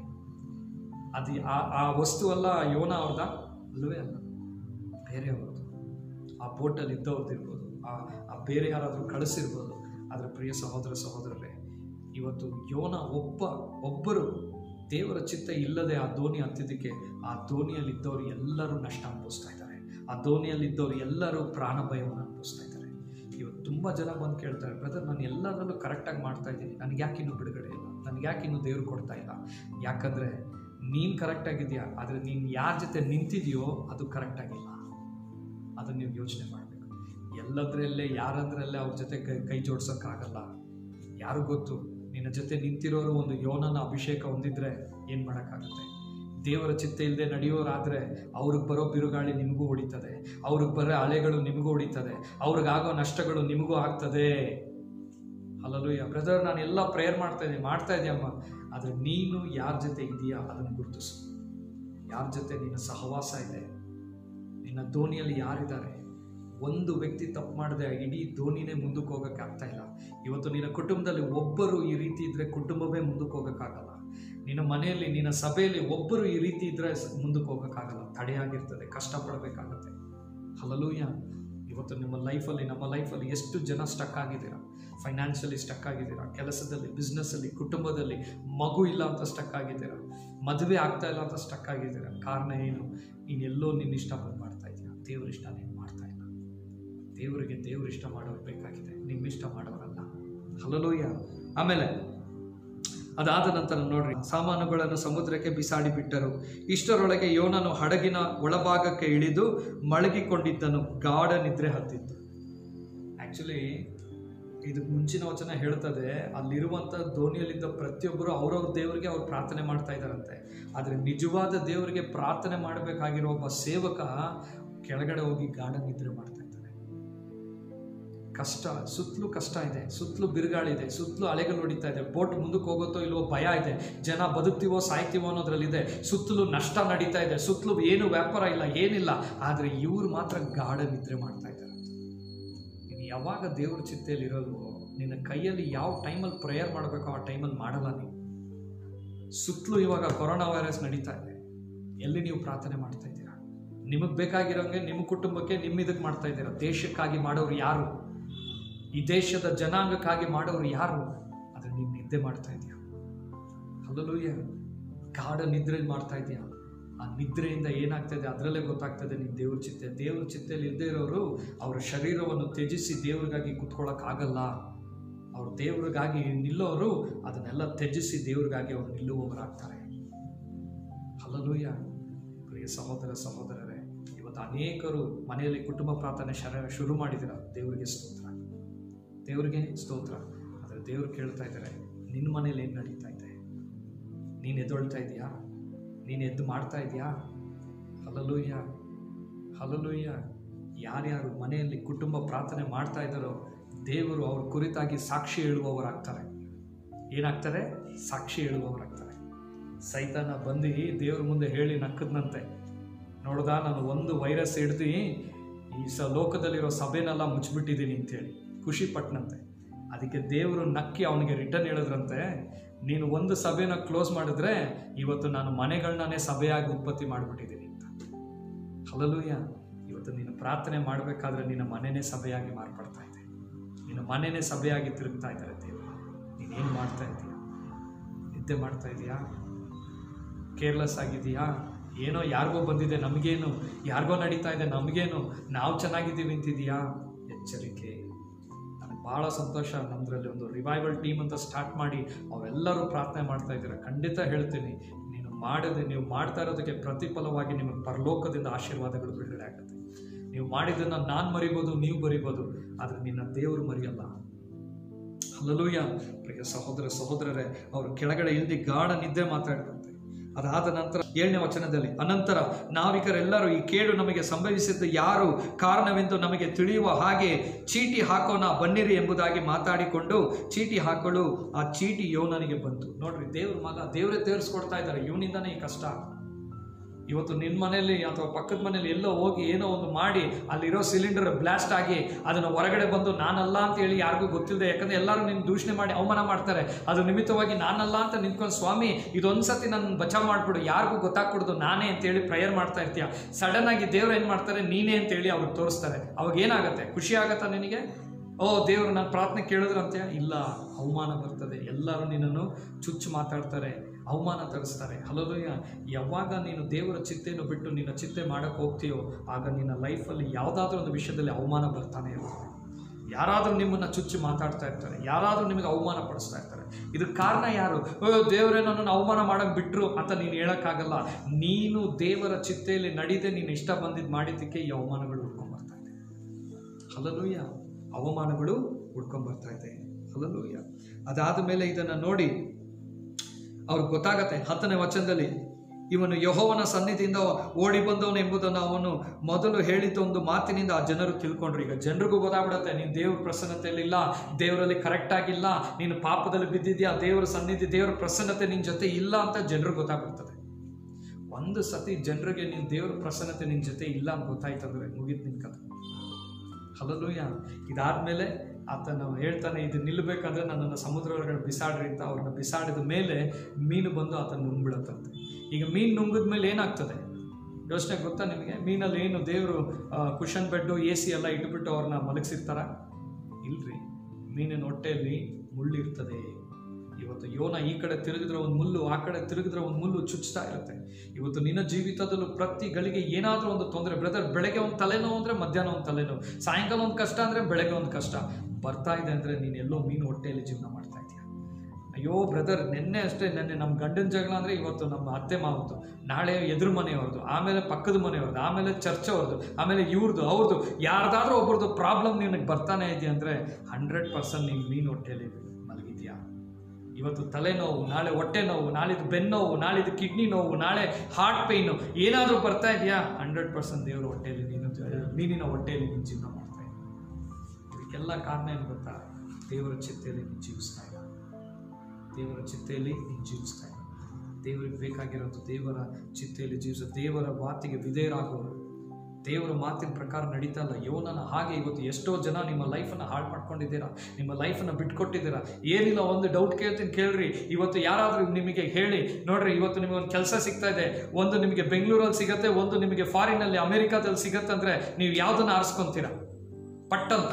ಅದು ಆ ಆ ವಸ್ತು ಅಲ್ಲ ಯೋನ ಅವ್ರದ, ಅಲ್ಲವೇ ಅಲ್ಲ, ಬೇರೆಯವ್ರದ್ದು. ಆ ಬೋಟಲ್ಲಿ ಇದ್ದವ್ರದ್ದು ಇರ್ಬೋದು, ಆ ಆ ಬೇರೆ ಯಾರಾದರೂ ಕಳಿಸಿರ್ಬೋದು. ಆದರೆ ಪ್ರಿಯ ಸಹೋದರ ಸಹೋದರರೇ, ಇವತ್ತು ಯೋನ ಒಬ್ಬ ಒಬ್ಬರು ದೇವರ ಚಿತ್ತ ಇಲ್ಲದೆ ಆ ದೋಣಿ ಹತ್ತಿದ್ದಕ್ಕೆ ಆ ದೋಣಿಯಲ್ಲಿದ್ದವರು ಎಲ್ಲರೂ ನಷ್ಟ ಅನುಭವಿಸ್ತಾ ಇದ್ದಾರೆ. ಆ ದೋಣಿಯಲ್ಲಿದ್ದವರು ಎಲ್ಲರೂ ಪ್ರಾಣ ಭಯವನ್ನು ಅನುಭವಿಸ್ತಾ ಇದ್ದಾರೆ. ಇವತ್ತು ತುಂಬ ಜನ ಬಂದು ಕೇಳ್ತಾರೆ, ಬ್ರದರ್ ನಾನು ಎಲ್ಲದರಲ್ಲೂ ಕರೆಕ್ಟಾಗಿ ಮಾಡ್ತಾ ಇದ್ದೀನಿ, ನನಗೆ ಯಾಕೆ ಇನ್ನೂ ಬಿಡುಗಡೆ ಇಲ್ಲ, ನನಗೆ ಯಾಕೆ ಇನ್ನೂ ದೇವ್ರು ಕೊಡ್ತಾ ಇಲ್ಲ? ಯಾಕಂದರೆ ನೀನು ಕರೆಕ್ಟಾಗಿದೆಯಾ, ಆದರೆ ನೀನು ಯಾರ ಜೊತೆ ನಿಂತಿದೆಯೋ ಅದು ಕರೆಕ್ಟಾಗಿಲ್ಲ. ಅದನ್ನು ನೀವು ಯೋಚನೆ ಮಾಡಬೇಕು. ಎಲ್ಲದರಲ್ಲೇ ಯಾರಂದ್ರಲ್ಲೇ ಅವ್ರ ಜೊತೆ ಕೈ ಕೈ ಜೋಡ್ಸೋಕ್ಕಾಗಲ್ಲ. ಯಾರು ಗೊತ್ತು, ನಿನ್ನ ಜೊತೆ ನಿಂತಿರೋರು ಒಂದು ಯೋನನ ಅಭಿಷೇಕ ಹೊಂದಿದ್ರೆ ಏನು ಮಾಡೋಕ್ಕಾಗುತ್ತೆ? ದೇವರ ಚಿತ್ತ ಇಲ್ಲದೆ ನಡೆಯೋರಾದರೆ ಅವ್ರಿಗೆ ಬರೋ ಬಿರುಗಾಳಿ ನಿಮಗೂ ಹೊಡಿತದೆ, ಅವ್ರಿಗೆ ಬರೋ ಅಲೆಗಳು ನಿಮಗೂ ಹೊಡಿತದೆ, ಅವ್ರಿಗಾಗೋ ನಷ್ಟಗಳು ನಿಮಗೂ ಆಗ್ತದೆ. ಹಲ್ಲೆಲೂಯಾ. ಬ್ರದರ್, ನಾನು ಎಲ್ಲ ಪ್ರೇಯರ್ ಮಾಡ್ತಾ ಇದ್ದೀನಿ, ಮಾಡ್ತಾ ಇದೆಯಮ್ಮ, ಆದರೆ ನೀನು ಯಾರ ಜೊತೆ ಇದೆಯಾ ಅದನ್ನು ಗುರುತಿಸು. ಯಾರ ಜೊತೆ ನಿನ್ನ ಸಹವಾಸ ಇದೆ, ನಿನ್ನ ದೋಣಿಯಲ್ಲಿ ಯಾರಿದ್ದಾರೆ. ಒಂದು ವ್ಯಕ್ತಿ ತಪ್ಪು ಮಾಡದೆ ಇಡೀ ದೋಣಿನೇ ಮುಂದಕ್ಕೆ ಹೋಗೋಕ್ಕೆ ಆಗ್ತಾ ಇಲ್ಲ. ಇವತ್ತು ನಿನ್ನ ಕುಟುಂಬದಲ್ಲಿ ಒಬ್ಬರು ಈ ರೀತಿ ಇದ್ದರೆ ಕುಟುಂಬವೇ ಮುಂದಕ್ಕೆ ಹೋಗೋಕ್ಕಾಗಲ್ಲ. ನಿನ್ನ ಮನೆಯಲ್ಲಿ, ನಿನ್ನ ಸಭೆಯಲ್ಲಿ ಒಬ್ಬರು ಈ ರೀತಿ ಇದ್ದರೆ ಮುಂದಕ್ಕೆ ಹೋಗೋಕ್ಕಾಗಲ್ಲ, ತಡೆಯಾಗಿರ್ತದೆ, ಕಷ್ಟಪಡಬೇಕಾಗತ್ತೆ. ಹಲ್ಲೆಲೂಯಾ. ಇವತ್ತು ನಿಮ್ಮ ಲೈಫಲ್ಲಿ, ನಮ್ಮ ಲೈಫಲ್ಲಿ ಎಷ್ಟು ಜನ ಸ್ಟಕ್ ಆಗಿದ್ದೀರಾ? ಫೈನಾನ್ಷಿಯಲಿ ಸ್ಟಕ್ ಆಗಿದ್ದೀರಾ, ಕೆಲಸದಲ್ಲಿ, ಬಿಸ್ನೆಸ್ಸಲ್ಲಿ, ಕುಟುಂಬದಲ್ಲಿ, ಮಗು ಇಲ್ಲ ಅಂತ ಸ್ಟಕ್ ಆಗಿದ್ದೀರಾ, ಮದುವೆ ಆಗ್ತಾ ಇಲ್ಲ ಅಂತ ಸ್ಟಕ್ ಆಗಿದ್ದೀರಾ. ಕಾರಣ ಏನು? ನೀನೆಲ್ಲೋ ನಿನ್ನ ಇಷ್ಟ ಬಂದು ಮಾಡ್ತಾ ಇದೆಯಾ, ದೇವ್ರ ಇಷ್ಟ ನೀನು ಮಾಡ್ತಾ ಇಲ್ಲ. ದೇವರಿಗೆ ದೇವ್ರ ಇಷ್ಟ ಮಾಡೋರು ಬೇಕಾಗಿದೆ, ನಿಮ್ಮಿಷ್ಟ ಮಾಡೋರಲ್ಲ. ಹಲ್ಲೆಲೂಯಾ. ಆಮೇಲೆ ಅದಾದ ನಂತರ ನೋಡ್ರಿ, ಸಾಮಾನುಗಳನ್ನು ಸಮುದ್ರಕ್ಕೆ ಬಿಸಾಡಿ ಬಿಟ್ಟರು. ಇಷ್ಟರೊಳಗೆ ಯೋನನು ಹಡಗಿನ ಒಳಭಾಗಕ್ಕೆ ಇಳಿದು ಮಳಗಿಕೊಂಡಿದ್ದನು, ಗಾಢ ನಿದ್ರೆ ಹತ್ತಿತ್ತು. ಆ್ಯಕ್ಚುಲಿ ಇದಕ್ಕೆ ಮುಂಚಿನ ವಚನ ಹೇಳ್ತದೆ, ಅಲ್ಲಿರುವಂಥ ದೋಣಿಯಲ್ಲಿದ್ದ ಪ್ರತಿಯೊಬ್ಬರು ಅವ್ರವ್ರ ದೇವರಿಗೆ ಅವ್ರು ಪ್ರಾರ್ಥನೆ ಮಾಡ್ತಾ ಇದ್ದಾರಂತೆ. ಆದರೆ ನಿಜವಾದ ದೇವರಿಗೆ ಪ್ರಾರ್ಥನೆ ಮಾಡಬೇಕಾಗಿರೋ ಒಬ್ಬ ಸೇವಕ ಕೆಳಗಡೆ ಹೋಗಿ ಗಾಢ ನಿದ್ರೆ ಮಾಡ್ತಾ ಇದ್ದಾನೆ. ಕಷ್ಟ, ಸುತ್ತಲೂ ಕಷ್ಟ ಇದೆ, ಸುತ್ತಲೂ ಬಿರುಗಾಳಿ ಇದೆ, ಸುತ್ತಲೂ ಅಲೆಗಳು ಹೊಡಿತಾ ಇದೆ, ಬೋಟ್ ಮುಂದಕ್ಕೆ ಹೋಗುತ್ತೋ ಇಲ್ವೋ ಭಯ ಇದೆ, ಜನ ಬದುಕ್ತೀವೋ ಸಾಯ್ತೀವೋ ಅನ್ನೋದ್ರಲ್ಲಿದೆ, ಸುತ್ತಲೂ ನಷ್ಟ ನಡೀತಾ ಇದೆ, ಸುತ್ತಲೂ ಏನು ವ್ಯಾಪಾರ ಇಲ್ಲ, ಏನಿಲ್ಲ. ಆದರೆ ಇವರು ಮಾತ್ರ ಗಾಢ ನಿದ್ರೆ ಮಾಡ್ತಾ ಇದ್ದಾರೆ. ನೀನು ಯಾವಾಗ ದೇವ್ರ ಚಿತ್ತೆಯಲ್ಲಿ ಇರೋಲ್ವೋ, ನಿನ್ನ ಕೈಯಲ್ಲಿ ಯಾವ ಟೈಮಲ್ಲಿ ಪ್ರೇಯರ್ ಮಾಡಬೇಕೋ ಆ ಟೈಮಲ್ಲಿ ಮಾಡಲ್ಲ ನೀವು. ಸುತ್ತಲೂ ಇವಾಗ ಕೊರೋನಾ ವೈರಸ್ ನಡೀತಾ ಇದೆ, ಎಲ್ಲಿ ನೀವು ಪ್ರಾರ್ಥನೆ ಮಾಡ್ತಾ ಇದ್ದೀರಾ? ನಿಮಗೆ ಬೇಕಾಗಿರೋಂಗೆ ನಿಮ್ಮ ಕುಟುಂಬಕ್ಕೆ, ನಿಮ್ಮ ಇದಕ್ಕೆ ಮಾಡ್ತಾ ಇದ್ದೀರಾ. ದೇಶಕ್ಕಾಗಿ ಮಾಡೋರು ಯಾರು? ಈ ದೇಶದ ಜನಾಂಗಕ್ಕಾಗಿ ಮಾಡೋರು ಯಾರು? ಆದರೆ ನೀನು ನಿದ್ದೆ ಮಾಡ್ತಾ ಇದೆಯಾ? ಹಲ್ಲೆಲೂಯಾ. ಗಾಢ ನಿದ್ರೆ ಮಾಡ್ತಾ ಇದೆಯಾ? ಆ ನಿದ್ರೆಯಿಂದ ಏನಾಗ್ತದೆ ಅದರಲ್ಲೇ ಗೊತ್ತಾಗ್ತದೆ ನೀನು ದೇವ್ರ ಚಿತ್ತೆ. ದೇವ್ರ ಚಿತ್ತೆಯಲ್ಲಿ ಇಲ್ಲದೆ ಇರೋರು ಅವರ ಶರೀರವನ್ನು ತ್ಯಜಿಸಿ ದೇವ್ರಿಗಾಗಿ ಕುತ್ಕೊಳ್ಳೋಕ್ಕಾಗಲ್ಲ. ಅವರು ದೇವ್ರಿಗಾಗಿ ನಿಲ್ಲೋರು ಅದನ್ನೆಲ್ಲ ತ್ಯಜಿಸಿ ದೇವ್ರಿಗಾಗಿ ಅವ್ರು ನಿಲ್ಲುವವರಾಗ್ತಾರೆ. ಹಲ್ಲೆಲೂಯಾ. ಪ್ರಿಯ ಸಹೋದರ ಸಹೋದರರೇ, ಇವತ್ತು ಅನೇಕರು ಮನೆಯಲ್ಲಿ ಕುಟುಂಬ ಪ್ರಾರ್ಥನೆ ಶರ ಶುರು ಮಾಡಿದಿರ. ದೇವರಿಗೆ ಸ್ತೋತ್ರ, ದೇವರಿಗೆ ಸ್ತೋತ್ರ. ಆದರೆ ದೇವರು ಕೇಳ್ತಾ ಇದ್ದಾರೆ, ನಿನ್ನ ಮನೇಲಿ ಏನು ನಡೀತಾ ಇದೆ? ನೀನು ಎದ್ದೊಳ್ತಾ ಇದೆಯಾ? ನೀನು ಎದ್ದು ಮಾಡ್ತಾ ಇದೆಯಾ? Hallelujah, hallelujah. ಯಾರ್ಯಾರು ಮನೆಯಲ್ಲಿ ಕುಟುಂಬ ಪ್ರಾರ್ಥನೆ ಮಾಡ್ತಾ ಇದ್ದಾರೋ ದೇವರು ಅವ್ರ ಕುರಿತಾಗಿ ಸಾಕ್ಷಿ ಹೇಳುವವರಾಗ್ತಾರೆ. ಏನಾಗ್ತಾರೆ? ಸಾಕ್ಷಿ ಹೇಳುವವರಾಗ್ತಾರೆ. ಸೈತಾನ ಬಂದು ದೇವ್ರ ಮುಂದೆ ಹೇಳಿ ನಕ್ಕದ್ನಂತೆ, ನೋಡ್ದ ನಾನು ಒಂದು ವೈರಸ್ ಹಿಡ್ದು ಈ ಸ ಲೋಕದಲ್ಲಿರೋ ಸಭೆನೆಲ್ಲ ಮುಚ್ಚಿಬಿಟ್ಟಿದ್ದೀನಿ ಅಂತೇಳಿ ಖುಷಿ ಪಟ್ಟನಂತೆ. ಅದಕ್ಕೆ ದೇವರು ನಕ್ಕಿ ಅವನಿಗೆ ರಿಟರ್ನ್ ಹೇಳಿದ್ರಂತೆ, ನೀನು ಒಂದು ಸಭೆನ ಕ್ಲೋಸ್ ಮಾಡಿದ್ರೆ ಇವತ್ತು ನಾನು ಮನೆಗಳನ್ನೇ ಸಭೆಯಾಗಿ ಉತ್ಪತ್ತಿ ಮಾಡಿಬಿಟ್ಟಿದ್ದೀನಿ ಅಂತ. ಹಲ್ಲೆಲೂಯಾ. ಇವತ್ತು ನೀನು ಪ್ರಾರ್ಥನೆ ಮಾಡಬೇಕಾದ್ರೆ ನಿನ್ನ ಮನೆಯೇ ಸಭೆಯಾಗಿ ಮಾರ್ಪಡ್ತಾ ಇದೆ, ನಿನ್ನ ಮನೆಯೇ ಸಭೆಯಾಗಿ ತಿರುಗ್ತಾ ಇದ್ದಾರೆ ದೇವರು. ನೀನೇನು ಮಾಡ್ತಾ ಇದೀಯಾ? ನಿದ್ದೆ ಮಾಡ್ತಾ ಇದೆಯಾ? ಕೇರ್ಲೆಸ್ ಆಗಿದೆಯಾ? ಏನೋ ಯಾರಿಗೋ ಬಂದಿದೆ ನಮಗೇನು, ಯಾರಿಗೋ ನಡೀತಾ ಇದೆ ನಮಗೇನು, ನಾವು ಚೆನ್ನಾಗಿದ್ದೀವಿ ಅಂತಿದೆಯಾ? ಎಚ್ಚರಿಕೆ. ನನಗೆ ಭಾಳ ಸಂತೋಷ, ನಮ್ಮದ್ರಲ್ಲಿ ಒಂದು ರಿವೈವಲ್ ಟೀಮ್ ಅಂತ ಸ್ಟಾರ್ಟ್ ಮಾಡಿ ಅವರೆಲ್ಲರೂ ಪ್ರಾರ್ಥನೆ ಮಾಡ್ತಾ ಇದ್ದಾರೆ. ಖಂಡಿತ ಹೇಳ್ತೀನಿ, ನೀನು ಮಾಡದೆ ನೀವು ಮಾಡ್ತಾ ಇರೋದಕ್ಕೆ ಪ್ರತಿಫಲವಾಗಿ ನಿಮಗೆ ಪರಲೋಕದಿಂದ ಆಶೀರ್ವಾದಗಳು ಬಿಡುಗಡೆ ಆಗುತ್ತೆ. ನೀವು ಮಾಡಿದ್ದನ್ನು ನಾನು ಮರಿಬೋದು, ನೀವು ಬರಿಬೋದು, ಆದರೆ ನಿನ್ನ ದೇವರು ಮರೆಯಲ್ಲ. ಹಲ್ಲೆಲೂಯಾ. ಪ್ರಿಯ ಸಹೋದರ ಸಹೋದರರೇ, ಅವರು ಕೆಳಗಡೆ ಇಳಿದು ಗಾಢ ನಿದ್ದೆ ಮಾತಾಡ್ತಾರೆ. ಅದಾದ ನಂತರ ಏಳನೇ ವಚನದಲ್ಲಿ, ಅನಂತರ ನಾವಿಕರೆಲ್ಲರೂ ಈ ಕೇಡು ನಮಗೆ ಸಂಭವಿಸಿದ್ದು ಯಾರು ಕಾರಣವೆಂದು ನಮಗೆ ತಿಳಿಯುವ ಹಾಗೆ ಚೀಟಿ ಹಾಕೋಣ ಬನ್ನಿರಿ ಎಂಬುದಾಗಿ ಮಾತಾಡಿಕೊಂಡು ಚೀಟಿ ಹಾಕಲು ಆ ಚೀಟಿ ಯೋನನಿಗೆ ಬಂತು. ನೋಡ್ರಿ, ದೇವ್ರ ಮಗ ದೇವರೇ ತೇರಿಸ್ಕೊಡ್ತಾ ಇದ್ದಾರೆ, ಇವನಿಂದಾನೇ ಈ ಕಷ್ಟ. ಇವತ್ತು ನಿನ್ನ ಮನೆಯಲ್ಲಿ ಅಥವಾ ಪಕ್ಕದ ಮನೇಲಿ ಎಲ್ಲೋ ಹೋಗಿ ಏನೋ ಒಂದು ಮಾಡಿ ಅಲ್ಲಿರೋ ಸಿಲಿಂಡರ್ ಬ್ಲಾಸ್ಟ್ ಆಗಿ ಅದನ್ನು ಹೊರಗಡೆ ಬಂದು ನಾನಲ್ಲ ಅಂತ ಹೇಳಿ ಯಾರಿಗೂ ಗೊತ್ತಿಲ್ಲದೆ, ಯಾಕಂದರೆ ಎಲ್ಲರೂ ನಿನ್ನ ದೂಷಣೆ ಮಾಡಿ ಅವಮಾನ ಮಾಡ್ತಾರೆ, ಅದು ನಿಮಿತ್ತವಾಗಿ ನಾನಲ್ಲ ಅಂತ ನಿಂತ್ಕೊಂಡು, ಸ್ವಾಮಿ ಇದೊಂದು ಸತಿ ನನ್ನ ಬಚಾವ್ ಮಾಡಿಬಿಡು, ಯಾರಿಗೂ ಗೊತ್ತಾಗ್ಬಿಡ್ದು ನಾನೇ ಅಂತೇಳಿ ಪ್ರೇಯರ್ ಮಾಡ್ತಾ ಇರ್ತೀಯ. ಸಡನ್ ಆಗಿ ದೇವ್ರು ಏನು ಮಾಡ್ತಾರೆ, ನೀನೇ ಅಂತೇಳಿ ಅವ್ರಿಗೆ ತೋರಿಸ್ತಾರೆ. ಅವಾಗ ಏನಾಗುತ್ತೆ? ಖುಷಿ ಆಗತ್ತಾ ನಿನಗೆ? ಓ ದೇವರು ನನ್ನ ಪ್ರಾರ್ಥನೆ ಕೇಳಿದ್ರು ಅಂತ್ಯ? ಇಲ್ಲ, ಅವಮಾನ ಬರ್ತದೆ. ಎಲ್ಲರೂ ನಿನ್ನನ್ನು ಚುಚ್ಚು ಮಾತಾಡ್ತಾರೆ, ಅವಮಾನ ತರಿಸ್ತಾರೆ. ಹಲ್ಲೆಲೂಯಾ. ಯಾವಾಗ ನೀನು ದೇವರ ಚಿತ್ತೆಯನ್ನು ಬಿಟ್ಟು ನಿನ್ನ ಚಿತ್ತೆ ಮಾಡೋಕ್ಕೆ ಹೋಗ್ತೀಯೋ ಆಗ ನಿನ್ನ ಲೈಫಲ್ಲಿ ಯಾವುದಾದ್ರೂ ಒಂದು ವಿಷಯದಲ್ಲಿ ಅವಮಾನ ಬರ್ತಾನೆ ಇರುತ್ತೆ. ಯಾರಾದರೂ ನಿಮ್ಮನ್ನು ಚುಚ್ಚು ಮಾತಾಡ್ತಾ ಇರ್ತಾರೆ, ಯಾರಾದರೂ ನಿಮಗೆ ಅವಮಾನ ಪಡಿಸ್ತಾ ಇರ್ತಾರೆ. ಇದಕ್ಕೆ ಕಾರಣ ಯಾರು? ಓ ದೇವರೇ ನನ್ನನ್ನು ಅವಮಾನ ಮಾಡೋಕ್ಕೆ ಬಿಟ್ಟರು ಅಂತ ನೀನು ಹೇಳೋಕ್ಕಾಗಲ್ಲ. ನೀನು ದೇವರ ಚಿತ್ತೆಯಲ್ಲಿ ನಡೀದೆ ನೀನು ಇಷ್ಟ ಬಂದಿದ್ದು ಮಾಡಿದ್ದಕ್ಕೆ ಈ ಅವಮಾನಗಳು ಹುಡ್ಕೊಂಡ್ಬರ್ತಾ ಇದೆ. ಹಲ್ಲೆಲೂಯಾ. ಅವಮಾನಗಳು ಹುಡ್ಕೊಂಡ್ಬರ್ತಾ ಇದೆ. ಹಲ್ಲೆಲೂಯಾ. ಅದಾದ ಮೇಲೆ ಇದನ್ನು ನೋಡಿ ಅವ್ರಿಗೆ ಗೊತ್ತಾಗತ್ತೆ. ಹತ್ತನೇ ವಚನದಲ್ಲಿ ಇವನು ಯೆಹೋವನ ಸನ್ನಿಧಿಯಿಂದ ಓಡಿ ಬಂದವನು ಎಂಬುದನ್ನು ಅವನು ಮೊದಲು ಹೇಳಿದ್ದ ಒಂದು ಮಾತಿನಿಂದ ಆ ಜನರು ತಿಳ್ಕೊಂಡ್ರು. ಈಗ ಜನರಿಗೂ ಗೊತ್ತಾಗ್ಬಿಡತ್ತೆ, ನೀನು ದೇವ್ರ ಪ್ರಸನ್ನತೆಯಲ್ಲಿ ಇಲ್ಲ, ದೇವರಲ್ಲಿ ಕರೆಕ್ಟ್ ಆಗಿಲ್ಲ, ನೀನು ಪಾಪದಲ್ಲಿ ಬಿದ್ದಿದ್ಯಾ, ದೇವರ ಸನ್ನಿಧಿ ದೇವರ ಪ್ರಸನ್ನತೆ ನಿನ್ನ ಜೊತೆ ಇಲ್ಲ ಅಂತ ಜನರಿಗೆ ಗೊತ್ತಾಗ್ಬಿಡ್ತದೆ. ಒಂದು ಸತಿ ಜನರಿಗೆ ನೀನು ದೇವರ ಪ್ರಸನ್ನತೆ ನಿನ್ನ ಜೊತೆ ಇಲ್ಲ ಅಂತ ಗೊತ್ತಾಯ್ತಂದ್ರೆ ಮುಗಿತು ನಿನ್ನ ಕಥೆ. ಹಲ್ಲೆಲೂಯಾ. ಇದಾದ್ಮೇಲೆ ಆತನು ಹೇಳ್ತಾನೆ, ಇದು ನಿಲ್ಲಬೇಕಂದ್ರೆ ನನ್ನನ್ನು ಸಮುದ್ರ ಒಳಗಡೆ ಬಿಸಾಡ್ರಿ ಅಂತ. ಅವ್ರನ್ನ ಬಿಸಾಡಿದ ಮೇಲೆ ಮೀನು ಬಂದು ಆತನ ನುಂಗ್ಬಿಡತ್ತಂತೆ. ಈಗ ಮೀನು ನುಂಗಿದ ಮೇಲೆ ಏನಾಗ್ತದೆ ಯೋಚನೆ ಗೊತ್ತಾ ನಿಮಗೆ? ಮೀನಲ್ಲಿ ಏನು ದೇವರು ಕುಷನ್ ಬೆಡ್ಡು ಎ ಸಿ ಎಲ್ಲ ಇಟ್ಬಿಟ್ಟು ಅವ್ರನ್ನ ಮಲಗಿಸಿರ್ತಾರ? ಇಲ್ರಿ, ಮೀನಿನ ಹೊಟ್ಟೆಯಲ್ಲಿ ಮುಳ್ಳಿರ್ತದೆ. ಇವತ್ತು ಯೋನ ಈ ಕಡೆ ತಿರುಗಿದ್ರೆ ಒಂದು ಮುಳ್ಳು, ಆ ಕಡೆ ತಿರುಗಿದ್ರೆ ಒಂದು ಮುಳ್ಳು ಚುಚ್ತಾ ಇರುತ್ತೆ. ಇವತ್ತು ನಿನ್ನ ಜೀವಿತದಲ್ಲೂ ಪ್ರತಿ ಗಳಿಗೆ ಏನಾದರೂ ಒಂದು ತೊಂದರೆ. ಬ್ರದರ್, ಬೆಳಗ್ಗೆ ಒಂದು ತಲೆನೋವು ಅಂದರೆ ಮಧ್ಯಾಹ್ನ ಒಂದು ತಲೆನೋವು, ಸಾಯಂಕಾಲ ಒಂದು ಕಷ್ಟ ಅಂದರೆ ಬೆಳಗ್ಗೆ ಒಂದು ಕಷ್ಟ ಬರ್ತಾ ಇದೆ ಅಂದರೆ ನೀನು ಎಲ್ಲೋ ಮೀನು ಹೊಟ್ಟೆಯಲ್ಲಿ ಜೀವನ ಮಾಡ್ತಾ ಇದೀಯ. ಅಯ್ಯೋ ಬ್ರದರ್, ನಿನ್ನೆ ಅಷ್ಟೇ, ನೆನ್ನೆ ನಮ್ಮ ಗಂಡನ ಜಗಳ ಅಂದರೆ ಇವತ್ತು ನಮ್ಮ ಅತ್ತೆ ಮಾವತ್ತು, ನಾಳೆ ಎದುರು ಮನೆಯವ್ರದ್ದು, ಆಮೇಲೆ ಪಕ್ಕದ ಮನೆಯವ್ರದ್ದು, ಆಮೇಲೆ ಚರ್ಚ್ ಅವ್ರದ್ದು, ಆಮೇಲೆ ಇವ್ರದ್ದು ಅವ್ರದ್ದು, ಯಾರ್ದಾದ್ರೂ ಒಬ್ರದ್ದು ಪ್ರಾಬ್ಲಮ್ ನಿನಗೆ ಬರ್ತಾನೆ ಇದೆಯಾ ಅಂದರೆ ಹಂಡ್ರೆಡ್ ಪರ್ಸೆಂಟ್ ನೀನು ಮೀನು ಹೊಟ್ಟೆಯಲ್ಲಿ ಮಲಗಿದ್ಯಾ. ಇವತ್ತು ತಲೆನೋವು, ನಾಳೆ ಹೊಟ್ಟೆ ನೋವು, ನಾಳಿದ್ದು ಬೆನ್ನೋವು, ನಾಳಿದ್ದು ಕಿಡ್ನಿ ನೋವು, ನಾಳೆ ಹಾರ್ಟ್ ಪೇಯ್ನು ಏನಾದರೂ ಬರ್ತಾ ಇದೆಯಾ, ಹಂಡ್ರೆಡ್ ಪರ್ಸೆಂಟ್ ದೇವರ ಹೊಟ್ಟೆಯಲ್ಲಿ ನೀನು ಮೀನಿನ ಹೊಟ್ಟೆಯಲ್ಲಿ ನೀನು ಜೀವನ ಮಾಡ್ತಾ ಇದ್ದೀಯ. ಇದಕ್ಕೆಲ್ಲ ಕಾರಣ ಏನು ಗೊತ್ತಾ? ದೇವರ ಚಿತ್ತೆಯಲ್ಲಿ ನೀನು ಜೀವಿಸ್ತಾ ಇಲ್ಲ. ದೇವರ ಚಿತ್ತೆಯಲ್ಲಿ ನೀನು ಜೀವಿಸ್ತಾ ಇಲ್ಲ. ದೇವರಿಗೆ ಬೇಕಾಗಿರೋದು ದೇವರ ಚಿತ್ತೆಯಲ್ಲಿ ಜೀವಿಸೋ, ದೇವರ ಮಾತಿಗೆ ವಿಧೇಯರಾಗೋರು, ದೇವರ ಮಾತಿನ ಪ್ರಕಾರ ನಡೀತಾ ಇಲ್ಲ. ಯೋನನ ಹಾಗೆ ಇವತ್ತು ಎಷ್ಟೋ ಜನ ನಿಮ್ಮ ಲೈಫನ್ನು ಹಾಳು ಮಾಡ್ಕೊಂಡಿದ್ದೀರಾ, ನಿಮ್ಮ ಲೈಫನ್ನು ಬಿಟ್ಕೊಟ್ಟಿದ್ದೀರಾ. ಏನಿಲ್ಲ, ಒಂದು ಡೌಟ್ ಕೇಳ್ತೀನಿ ಕೇಳ್ರಿ. ಇವತ್ತು ಯಾರಾದರೂ ನಿಮಗೆ ಹೇಳಿ ನೋಡ್ರಿ, ಇವತ್ತು ನಿಮಗೆ ಒಂದು ಕೆಲಸ ಸಿಗ್ತಾ ಇದೆ, ಒಂದು ನಿಮಗೆ ಬೆಂಗಳೂರಲ್ಲಿ ಸಿಗತ್ತೆ, ಒಂದು ನಿಮಗೆ ಫಾರಿನಲ್ಲಿ ಅಮೆರಿಕಾದಲ್ಲಿ ಸಿಗತ್ತೆ ಅಂದರೆ ನೀವು ಯಾವುದನ್ನು ಆರಿಸ್ಕೊತೀರಾ? ಪಟ್ಟಂತ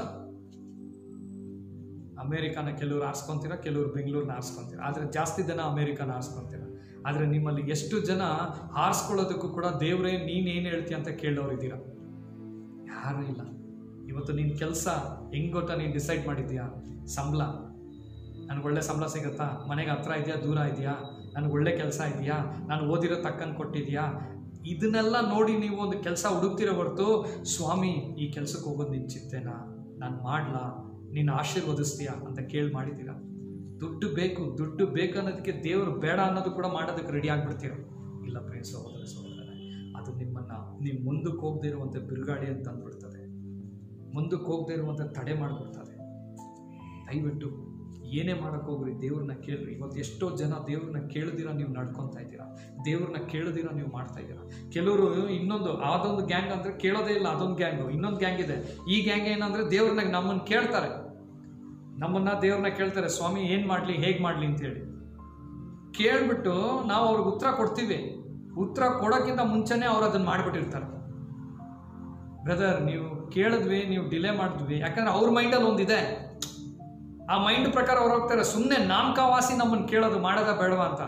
ಅಮೇರಿಕಾನ ಕೆಲವರು ಆರಿಸ್ಕೊತೀರಾ, ಕೆಲವರು ಬೆಂಗಳೂರನ್ನ ಆರಿಸ್ಕೊತೀರಾ. ಆದರೆ ಜಾಸ್ತಿ ಜನ ಅಮೇರಿಕಾನ ಆರಿಸ್ಕೊತೀರಾ. ಆದರೆ ನಿಮ್ಮಲ್ಲಿ ಎಷ್ಟು ಜನ ಆರಿಸ್ಕೊಳ್ಳೋದಕ್ಕೂ ಕೂಡ ದೇವರೇ ನೀನೇನು ಹೇಳ್ತೀಯ ಅಂತ ಕೇಳೋರಿದ್ದೀರಾ? ಯಾರೂ ಇಲ್ಲ. ಇವತ್ತು ನಿನ್ನ ಕೆಲಸ ಹೆಂಗೆ ಗೊತ್ತಾ ನೀನು ಡಿಸೈಡ್ ಮಾಡಿದ್ಯಾ? ಸಂಬಳ, ನನಗೆ ಒಳ್ಳೆ ಸಂಬಳ ಸಿಗುತ್ತಾ, ಮನೆಗೆ ಹತ್ರ ಇದೆಯಾ ದೂರ ಇದೆಯಾ, ನನಗೆ ಒಳ್ಳೆ ಕೆಲಸ ಇದೆಯಾ, ನಾನು ಓದಿರೋ ತಕ್ಕಂಗೆ ಕೊಟ್ಟಿದ್ಯಾ, ಇದನ್ನೆಲ್ಲ ನೋಡಿ ನೀವು ಒಂದು ಕೆಲಸ ಹುಡುಕ್ತಿರೋ ಹೊರತು ಸ್ವಾಮಿ ಈ ಕೆಲಸಕ್ಕೆ ಹೋಗೋದು ನಿನ್ನ ಚಿಂತೆನಾ, ನಾನು ಮಾಡಲಾ, ನೀನು ಆಶೀರ್ವದಿಸ್ತೀಯಾ ಅಂತ ಕೇಳಿ ಮಾಡಿದ್ದೀರಾ? ದುಡ್ಡು ಬೇಕು, ದುಡ್ಡು ಬೇಕು ಅನ್ನೋದಕ್ಕೆ ದೇವರು ಬೇಡ ಅನ್ನೋದು ಕೂಡ ಮಾಡೋದಕ್ಕೆ ರೆಡಿ ಆಗಿಬಿಡ್ತೀರ. ಇಲ್ಲ ಪ್ರಿಯ ಸಹೋದರ ಸಹೋದರನೇ, ಅದು ನಿಮ್ಮನ್ನು ನೀವು ಮುಂದಕ್ಕೆ ಹೋಗದೇ ಇರುವಂಥ ಬಿರುಗಾಳಿ ಅಂತ ಅಂದ್ಬಿಡ್ತದೆ, ಮುಂದಕ್ಕೆ ಹೋಗದೇ ಇರುವಂಥ ತಡೆ ಮಾಡಿಬಿಡ್ತದೆ. ದಯವಿಟ್ಟು ಏನೇ ಮಾಡೋಕ್ಕೆ ಹೋಗ್ರಿ, ದೇವ್ರನ್ನ ಕೇಳ್ರಿ. ಇವತ್ತು ಎಷ್ಟೋ ಜನ ದೇವ್ರನ್ನ ಕೇಳ್ದಿರ ನೀವು ನಡ್ಕೊತಾ ಇದ್ದೀರಾ, ದೇವ್ರನ್ನ ಕೇಳ್ದಿರ ನೀವು ಮಾಡ್ತಾ ಇದ್ದೀರಾ. ಕೆಲವರು ಇನ್ನೊಂದು ಅದೊಂದು ಗ್ಯಾಂಗ್ ಅಂದರೆ ಕೇಳೋದೇ ಇಲ್ಲ, ಅದೊಂದು ಗ್ಯಾಂಗು. ಇನ್ನೊಂದು ಗ್ಯಾಂಗ್ ಇದೆ. ಈ ಗ್ಯಾಂಗ್ ಏನಂದರೆ ದೇವ್ರನ್ನ ನಮ್ಮನ್ನು ಕೇಳ್ತಾರೆ, ನಮ್ಮನ್ನು ದೇವ್ರನ್ನ ಕೇಳ್ತಾರೆ, ಸ್ವಾಮಿ ಏನು ಮಾಡಲಿ, ಹೇಗೆ ಮಾಡಲಿ ಅಂತೇಳಿ ಕೇಳ್ಬಿಟ್ಟು ನಾವು ಅವ್ರಿಗೆ ಉತ್ತರ ಕೊಡ್ತೀವಿ. ಉತ್ತರ ಕೊಡೋಕ್ಕಿಂತ ಮುಂಚೆನೇ ಅವ್ರು ಅದನ್ನು ಮಾಡಿಬಿಟ್ಟಿರ್ತಾರೆ. ಬ್ರದರ್, ನೀವು ಕೇಳಿದ್ವಿ, ನೀವು ಡಿಲೇ ಮಾಡಿದ್ವಿ, ಯಾಕಂದರೆ ಅವ್ರ ಮೈಂಡಲ್ಲಿ ಒಂದಿದೆ, ಆ ಮೈಂಡ್ ಪ್ರಕಾರ ಅವ್ರು ಹೋಗ್ತಾರೆ. ಸುಮ್ಮನೆ ನಾಮಕಾವಾಸಿ ನಮ್ಮನ್ನು ಕೇಳೋದು ಮಾಡೋದ ಬೇಡವಾ ಅಂತ.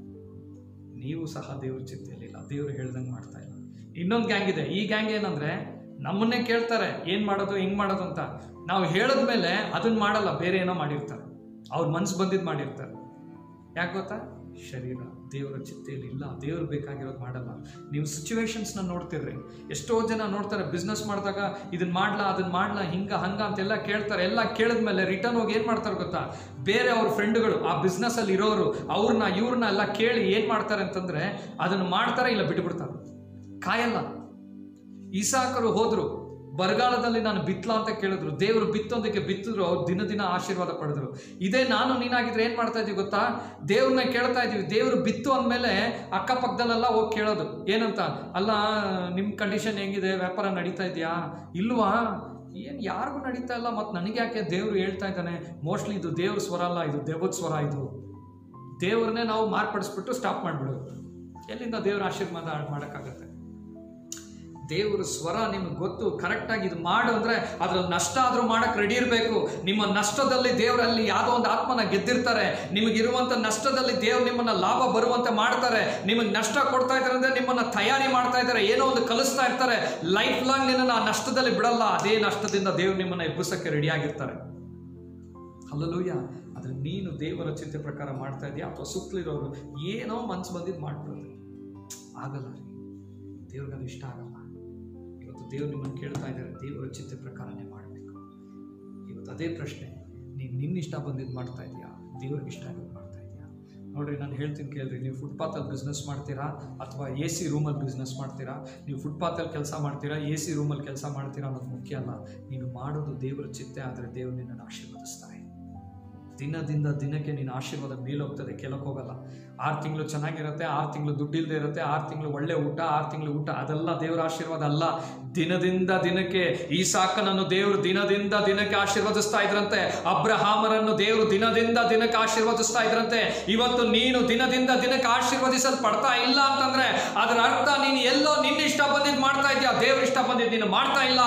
ನೀವು ಸಹ ದೇವ್ರ ಚಿಂತೆಯಲ್ಲಿಲ್ಲ, ದೇವ್ರು ಹೇಳ್ದಂಗೆ ಮಾಡ್ತಾ ಇಲ್ಲ. ಇನ್ನೊಂದು ಗ್ಯಾಂಗ್ ಇದೆ. ಈ ಗ್ಯಾಂಗ್ ಏನಂದರೆ ನಮ್ಮನ್ನೇ ಕೇಳ್ತಾರೆ ಏನು ಮಾಡೋದು, ಹೆಂಗೆ ಮಾಡೋದು ಅಂತ. ನಾವು ಹೇಳಿದ್ಮೇಲೆ ಅದನ್ನು ಮಾಡಲ್ಲ, ಬೇರೆ ಏನೋ ಮಾಡಿರ್ತಾರೆ, ಅವ್ರ ಮನ್ಸು ಬಂದಿದ್ದು ಮಾಡಿರ್ತಾರೆ. ಯಾಕೆ ಗೊತ್ತಾ? ಶರೀರ ದೇವರ ಚಿತ್ತೆಯಲ್ಲಿ ಇಲ್ಲ, ದೇವ್ರು ಬೇಕಾಗಿರೋದು ಮಾಡಲ್ಲ. ನೀವು ಸಿಚುವೇಶನ್ಸ್ನ ನೋಡ್ತಿರ್ರಿ. ಎಷ್ಟೋ ಜನ ನೋಡ್ತಾರೆ, ಬಿಸ್ನೆಸ್ ಮಾಡಿದಾಗ ಇದನ್ನು ಮಾಡ್ಲಾ, ಅದನ್ನು ಮಾಡ್ಲಾ, ಹಿಂಗೆ ಹಂಗ ಅಂತೆಲ್ಲ ಕೇಳ್ತಾರೆ. ಎಲ್ಲ ಕೇಳಿದ್ಮೇಲೆ ರಿಟರ್ನ್ ಹೋಗಿ ಏನು ಮಾಡ್ತಾರೆ ಗೊತ್ತಾ? ಬೇರೆ ಅವ್ರ ಫ್ರೆಂಡ್ಗಳು ಆ ಬಿಸ್ನೆಸ್ಸಲ್ಲಿ ಇರೋರು ಅವ್ರನ್ನ ಇವ್ರನ್ನ ಎಲ್ಲ ಕೇಳಿ ಏನು ಮಾಡ್ತಾರೆ ಅಂತಂದರೆ ಅದನ್ನು ಮಾಡ್ತಾರೆ, ಇಲ್ಲ ಬಿಟ್ಬಿಡ್ತಾರೆ, ಕಾಯಲ್ಲ. ಇಸಾಕರು ಹೋದರು, ಬರಗಾಲದಲ್ಲಿ ನಾನು ಬಿತ್ತಲಾ ಅಂತ ಕೇಳಿದ್ರು, ದೇವರು ಬಿತ್ತೊಂದಕ್ಕೆ ಬಿತ್ತಿದ್ರು, ಅವ್ರು ದಿನ ದಿನ ಆಶೀರ್ವಾದ ಪಡೆದ್ರು. ಇದೇ ನಾನು ನೀನಾಗಿದ್ರೆ ಏನು ಮಾಡ್ತಾ ಇದ್ದೀವಿ ಗೊತ್ತಾ? ದೇವ್ರನ್ನ ಕೇಳ್ತಾ ಇದ್ದೀವಿ. ದೇವರು ಬಿತ್ತು ಅಂದಮೇಲೆ ಅಕ್ಕಪಕ್ಕದಲ್ಲೆಲ್ಲ ಹೋಗಿ ಕೇಳೋದು ಏನಂತ, ಅಲ್ಲ ನಿಮ್ಮ ಕಂಡೀಷನ್ ಹೆಂಗಿದೆ, ವ್ಯಾಪಾರ ನಡೀತಾ ಇದೆಯಾ, ಇಲ್ವಾ, ಏನು ಯಾರಿಗೂ ನಡೀತಾ ಇಲ್ಲ, ಮತ್ತು ನನಗೆ ಯಾಕೆ ದೇವರು ಹೇಳ್ತಾ ಇದ್ದಾನೆ. ಮೋಸ್ಟ್ಲಿ ಇದು ದೇವ್ರ ಸ್ವರ ಅಲ್ಲ, ಇದು ದೇವದ ಸ್ವರ. ಇದು ದೇವ್ರನ್ನೇ ನಾವು ಮಾರ್ಪಡಿಸ್ಬಿಟ್ಟು ಸ್ಟಾಪ್ ಮಾಡಿಬಿಡೋದು. ಎಲ್ಲಿಂದ ದೇವ್ರ ಆಶೀರ್ವಾದ ಮಾಡೋಕ್ಕಾಗತ್ತೆ? ದೇವರ ಸ್ವರ ನಿಮ್ಗೆ ಗೊತ್ತು, ಕರೆಕ್ಟಾಗಿ ಇದು ಮಾಡು ಅಂದರೆ ಅದ್ರಲ್ಲಿ ನಷ್ಟ ಆದರೂ ಮಾಡೋಕ್ಕೆ ರೆಡಿ ಇರಬೇಕು. ನಿಮ್ಮ ನಷ್ಟದಲ್ಲಿ ದೇವರಲ್ಲಿ ಯಾವುದೋ ಒಂದು ಆತ್ಮನ ಗೆದ್ದಿರ್ತಾರೆ. ನಿಮಗಿರುವಂಥ ನಷ್ಟದಲ್ಲಿ ದೇವ್ರು ನಿಮ್ಮನ್ನು ಲಾಭ ಬರುವಂತೆ ಮಾಡ್ತಾರೆ. ನಿಮಗೆ ನಷ್ಟ ಕೊಡ್ತಾ ಇದ್ದಾರೆ ಅಂದರೆ ನಿಮ್ಮನ್ನು ತಯಾರಿ ಮಾಡ್ತಾ ಇದ್ದಾರೆ, ಏನೋ ಒಂದು ಕಲಿಸ್ತಾ ಇರ್ತಾರೆ. ಲೈಫ್ ಲಾಂಗ್ ನಿನ್ನನ್ನು ಆ ನಷ್ಟದಲ್ಲಿ ಬಿಡಲ್ಲ. ಅದೇ ನಷ್ಟದಿಂದ ದೇವ್ರು ನಿಮ್ಮನ್ನು ಎಬ್ಬಿಸೋಕ್ಕೆ ರೆಡಿಯಾಗಿರ್ತಾರೆ. ಹಲ್ಲೆಲೂಯಾ. ಆದರೆ ನೀನು ದೇವರ ಚಿಂತೆ ಪ್ರಕಾರ ಮಾಡ್ತಾ ಇದೆಯಾ, ಅಥವಾ ಸುತ್ತಲಿರೋರು ಏನೋ ಮನ್ಸು ಬಂದಿದ್ದು ಮಾಡ್ಬಿಡೋದು ಆಗಲ್ಲ ರೀ. ದೇವ್ರಿಗೆ ಅದು ಇಷ್ಟ ಆಗಲ್ಲ. ಇವತ್ತು ದೇವ್ರು ನಿಮ್ಮನ್ನು ಕೇಳ್ತಾ ಇದ್ದಾರೆ, ದೇವರ ಚಿಂತೆ ಪ್ರಕಾರನೇ ಮಾಡಬೇಕು. ಇವತ್ತು ಅದೇ ಪ್ರಶ್ನೆ, ನೀನು ನಿನ್ನ ಇಷ್ಟ ಬಂದಿದ್ದು ಮಾಡ್ತಾ ಇದೆಯಾ, ದೇವ್ರಿಗೆ ಇಷ್ಟ ಆಗೋದು ಮಾಡ್ತಾ ಇದೆಯಾ? ನೋಡಿರಿ, ನಾನು ಹೇಳ್ತೀನಿ ಕೇಳ್ರಿ. ನೀವು ಫುಟ್ಪಾತಲ್ಲಿ ಬಿಸ್ನೆಸ್ ಮಾಡ್ತೀರಾ ಅಥವಾ ಎ ಸಿ ರೂಮಲ್ಲಿ ಬಿಸ್ನೆಸ್ ಮಾಡ್ತೀರಾ? ನೀವು ಫುಟ್ಪಾತಲ್ಲಿ ಕೆಲಸ ಮಾಡ್ತೀರಾ, ಎ ಸಿ ರೂಮಲ್ಲಿ ಕೆಲಸ ಮಾಡ್ತೀರಾ ಅನ್ನೋದು ಮುಖ್ಯ ಅಲ್ಲ. ನೀನು ಮಾಡೋದು ದೇವರ ಚಿತ್ತ ಆದರೆ ದೇವರು ನಿನ್ನನ್ನು ಆಶೀರ್ವದಿಸ್ತಾರೆ. ದಿನದಿಂದ ದಿನಕ್ಕೆ ನಿನ್ನ ಆಶೀರ್ವಾದ ಮೇಲೋಗ್ತದೆ, ಕೆಳಕ್ಕೆ ಹೋಗಲ್ಲ. ಆರು ತಿಂಗಳು ಚೆನ್ನಾಗಿರುತ್ತೆ, ಆರು ತಿಂಗಳು ದುಡ್ಡಿಲ್ಲದೆ ಇರುತ್ತೆ, ಆರು ತಿಂಗಳು ಒಳ್ಳೆ ಊಟ, ಆರು ತಿಂಗಳು ಊಟ, ಅದೆಲ್ಲ ದೇವರ ಆಶೀರ್ವಾದ ಅಲ್ಲ. ದಿನದಿಂದ ದಿನಕ್ಕೆ ಈಸಾಕನನ್ನು ದೇವರು ದಿನದಿಂದ ದಿನಕ್ಕೆ ಆಶೀರ್ವದಿಸ್ತಾ ಇದ್ರಂತೆ. ಅಬ್ರಹಾಮರನ್ನು ದೇವರು ದಿನದಿಂದ ದಿನಕ್ಕೆ ಆಶೀರ್ವದಿಸ್ತಾ ಇದ್ರಂತೆ. ಇವತ್ತು ನೀನು ದಿನದಿಂದ ದಿನಕ್ಕೆ ಆಶೀರ್ವದಿಸಲ್ಪಡ್ತಾ ಇಲ್ಲ ಅಂತಂದ್ರೆ ಅದರ ಅರ್ಥ ನೀನು ಎಲ್ಲೋ ನಿನ್ನ ಇಷ್ಟ ಬಂದಿದ್ದು ಮಾಡ್ತಾ ಇದೆಯಾ, ದೇವ್ರ ಇಷ್ಟ ಬಂದಿದ್ದು ನೀನು ಮಾಡ್ತಾ ಇಲ್ಲ.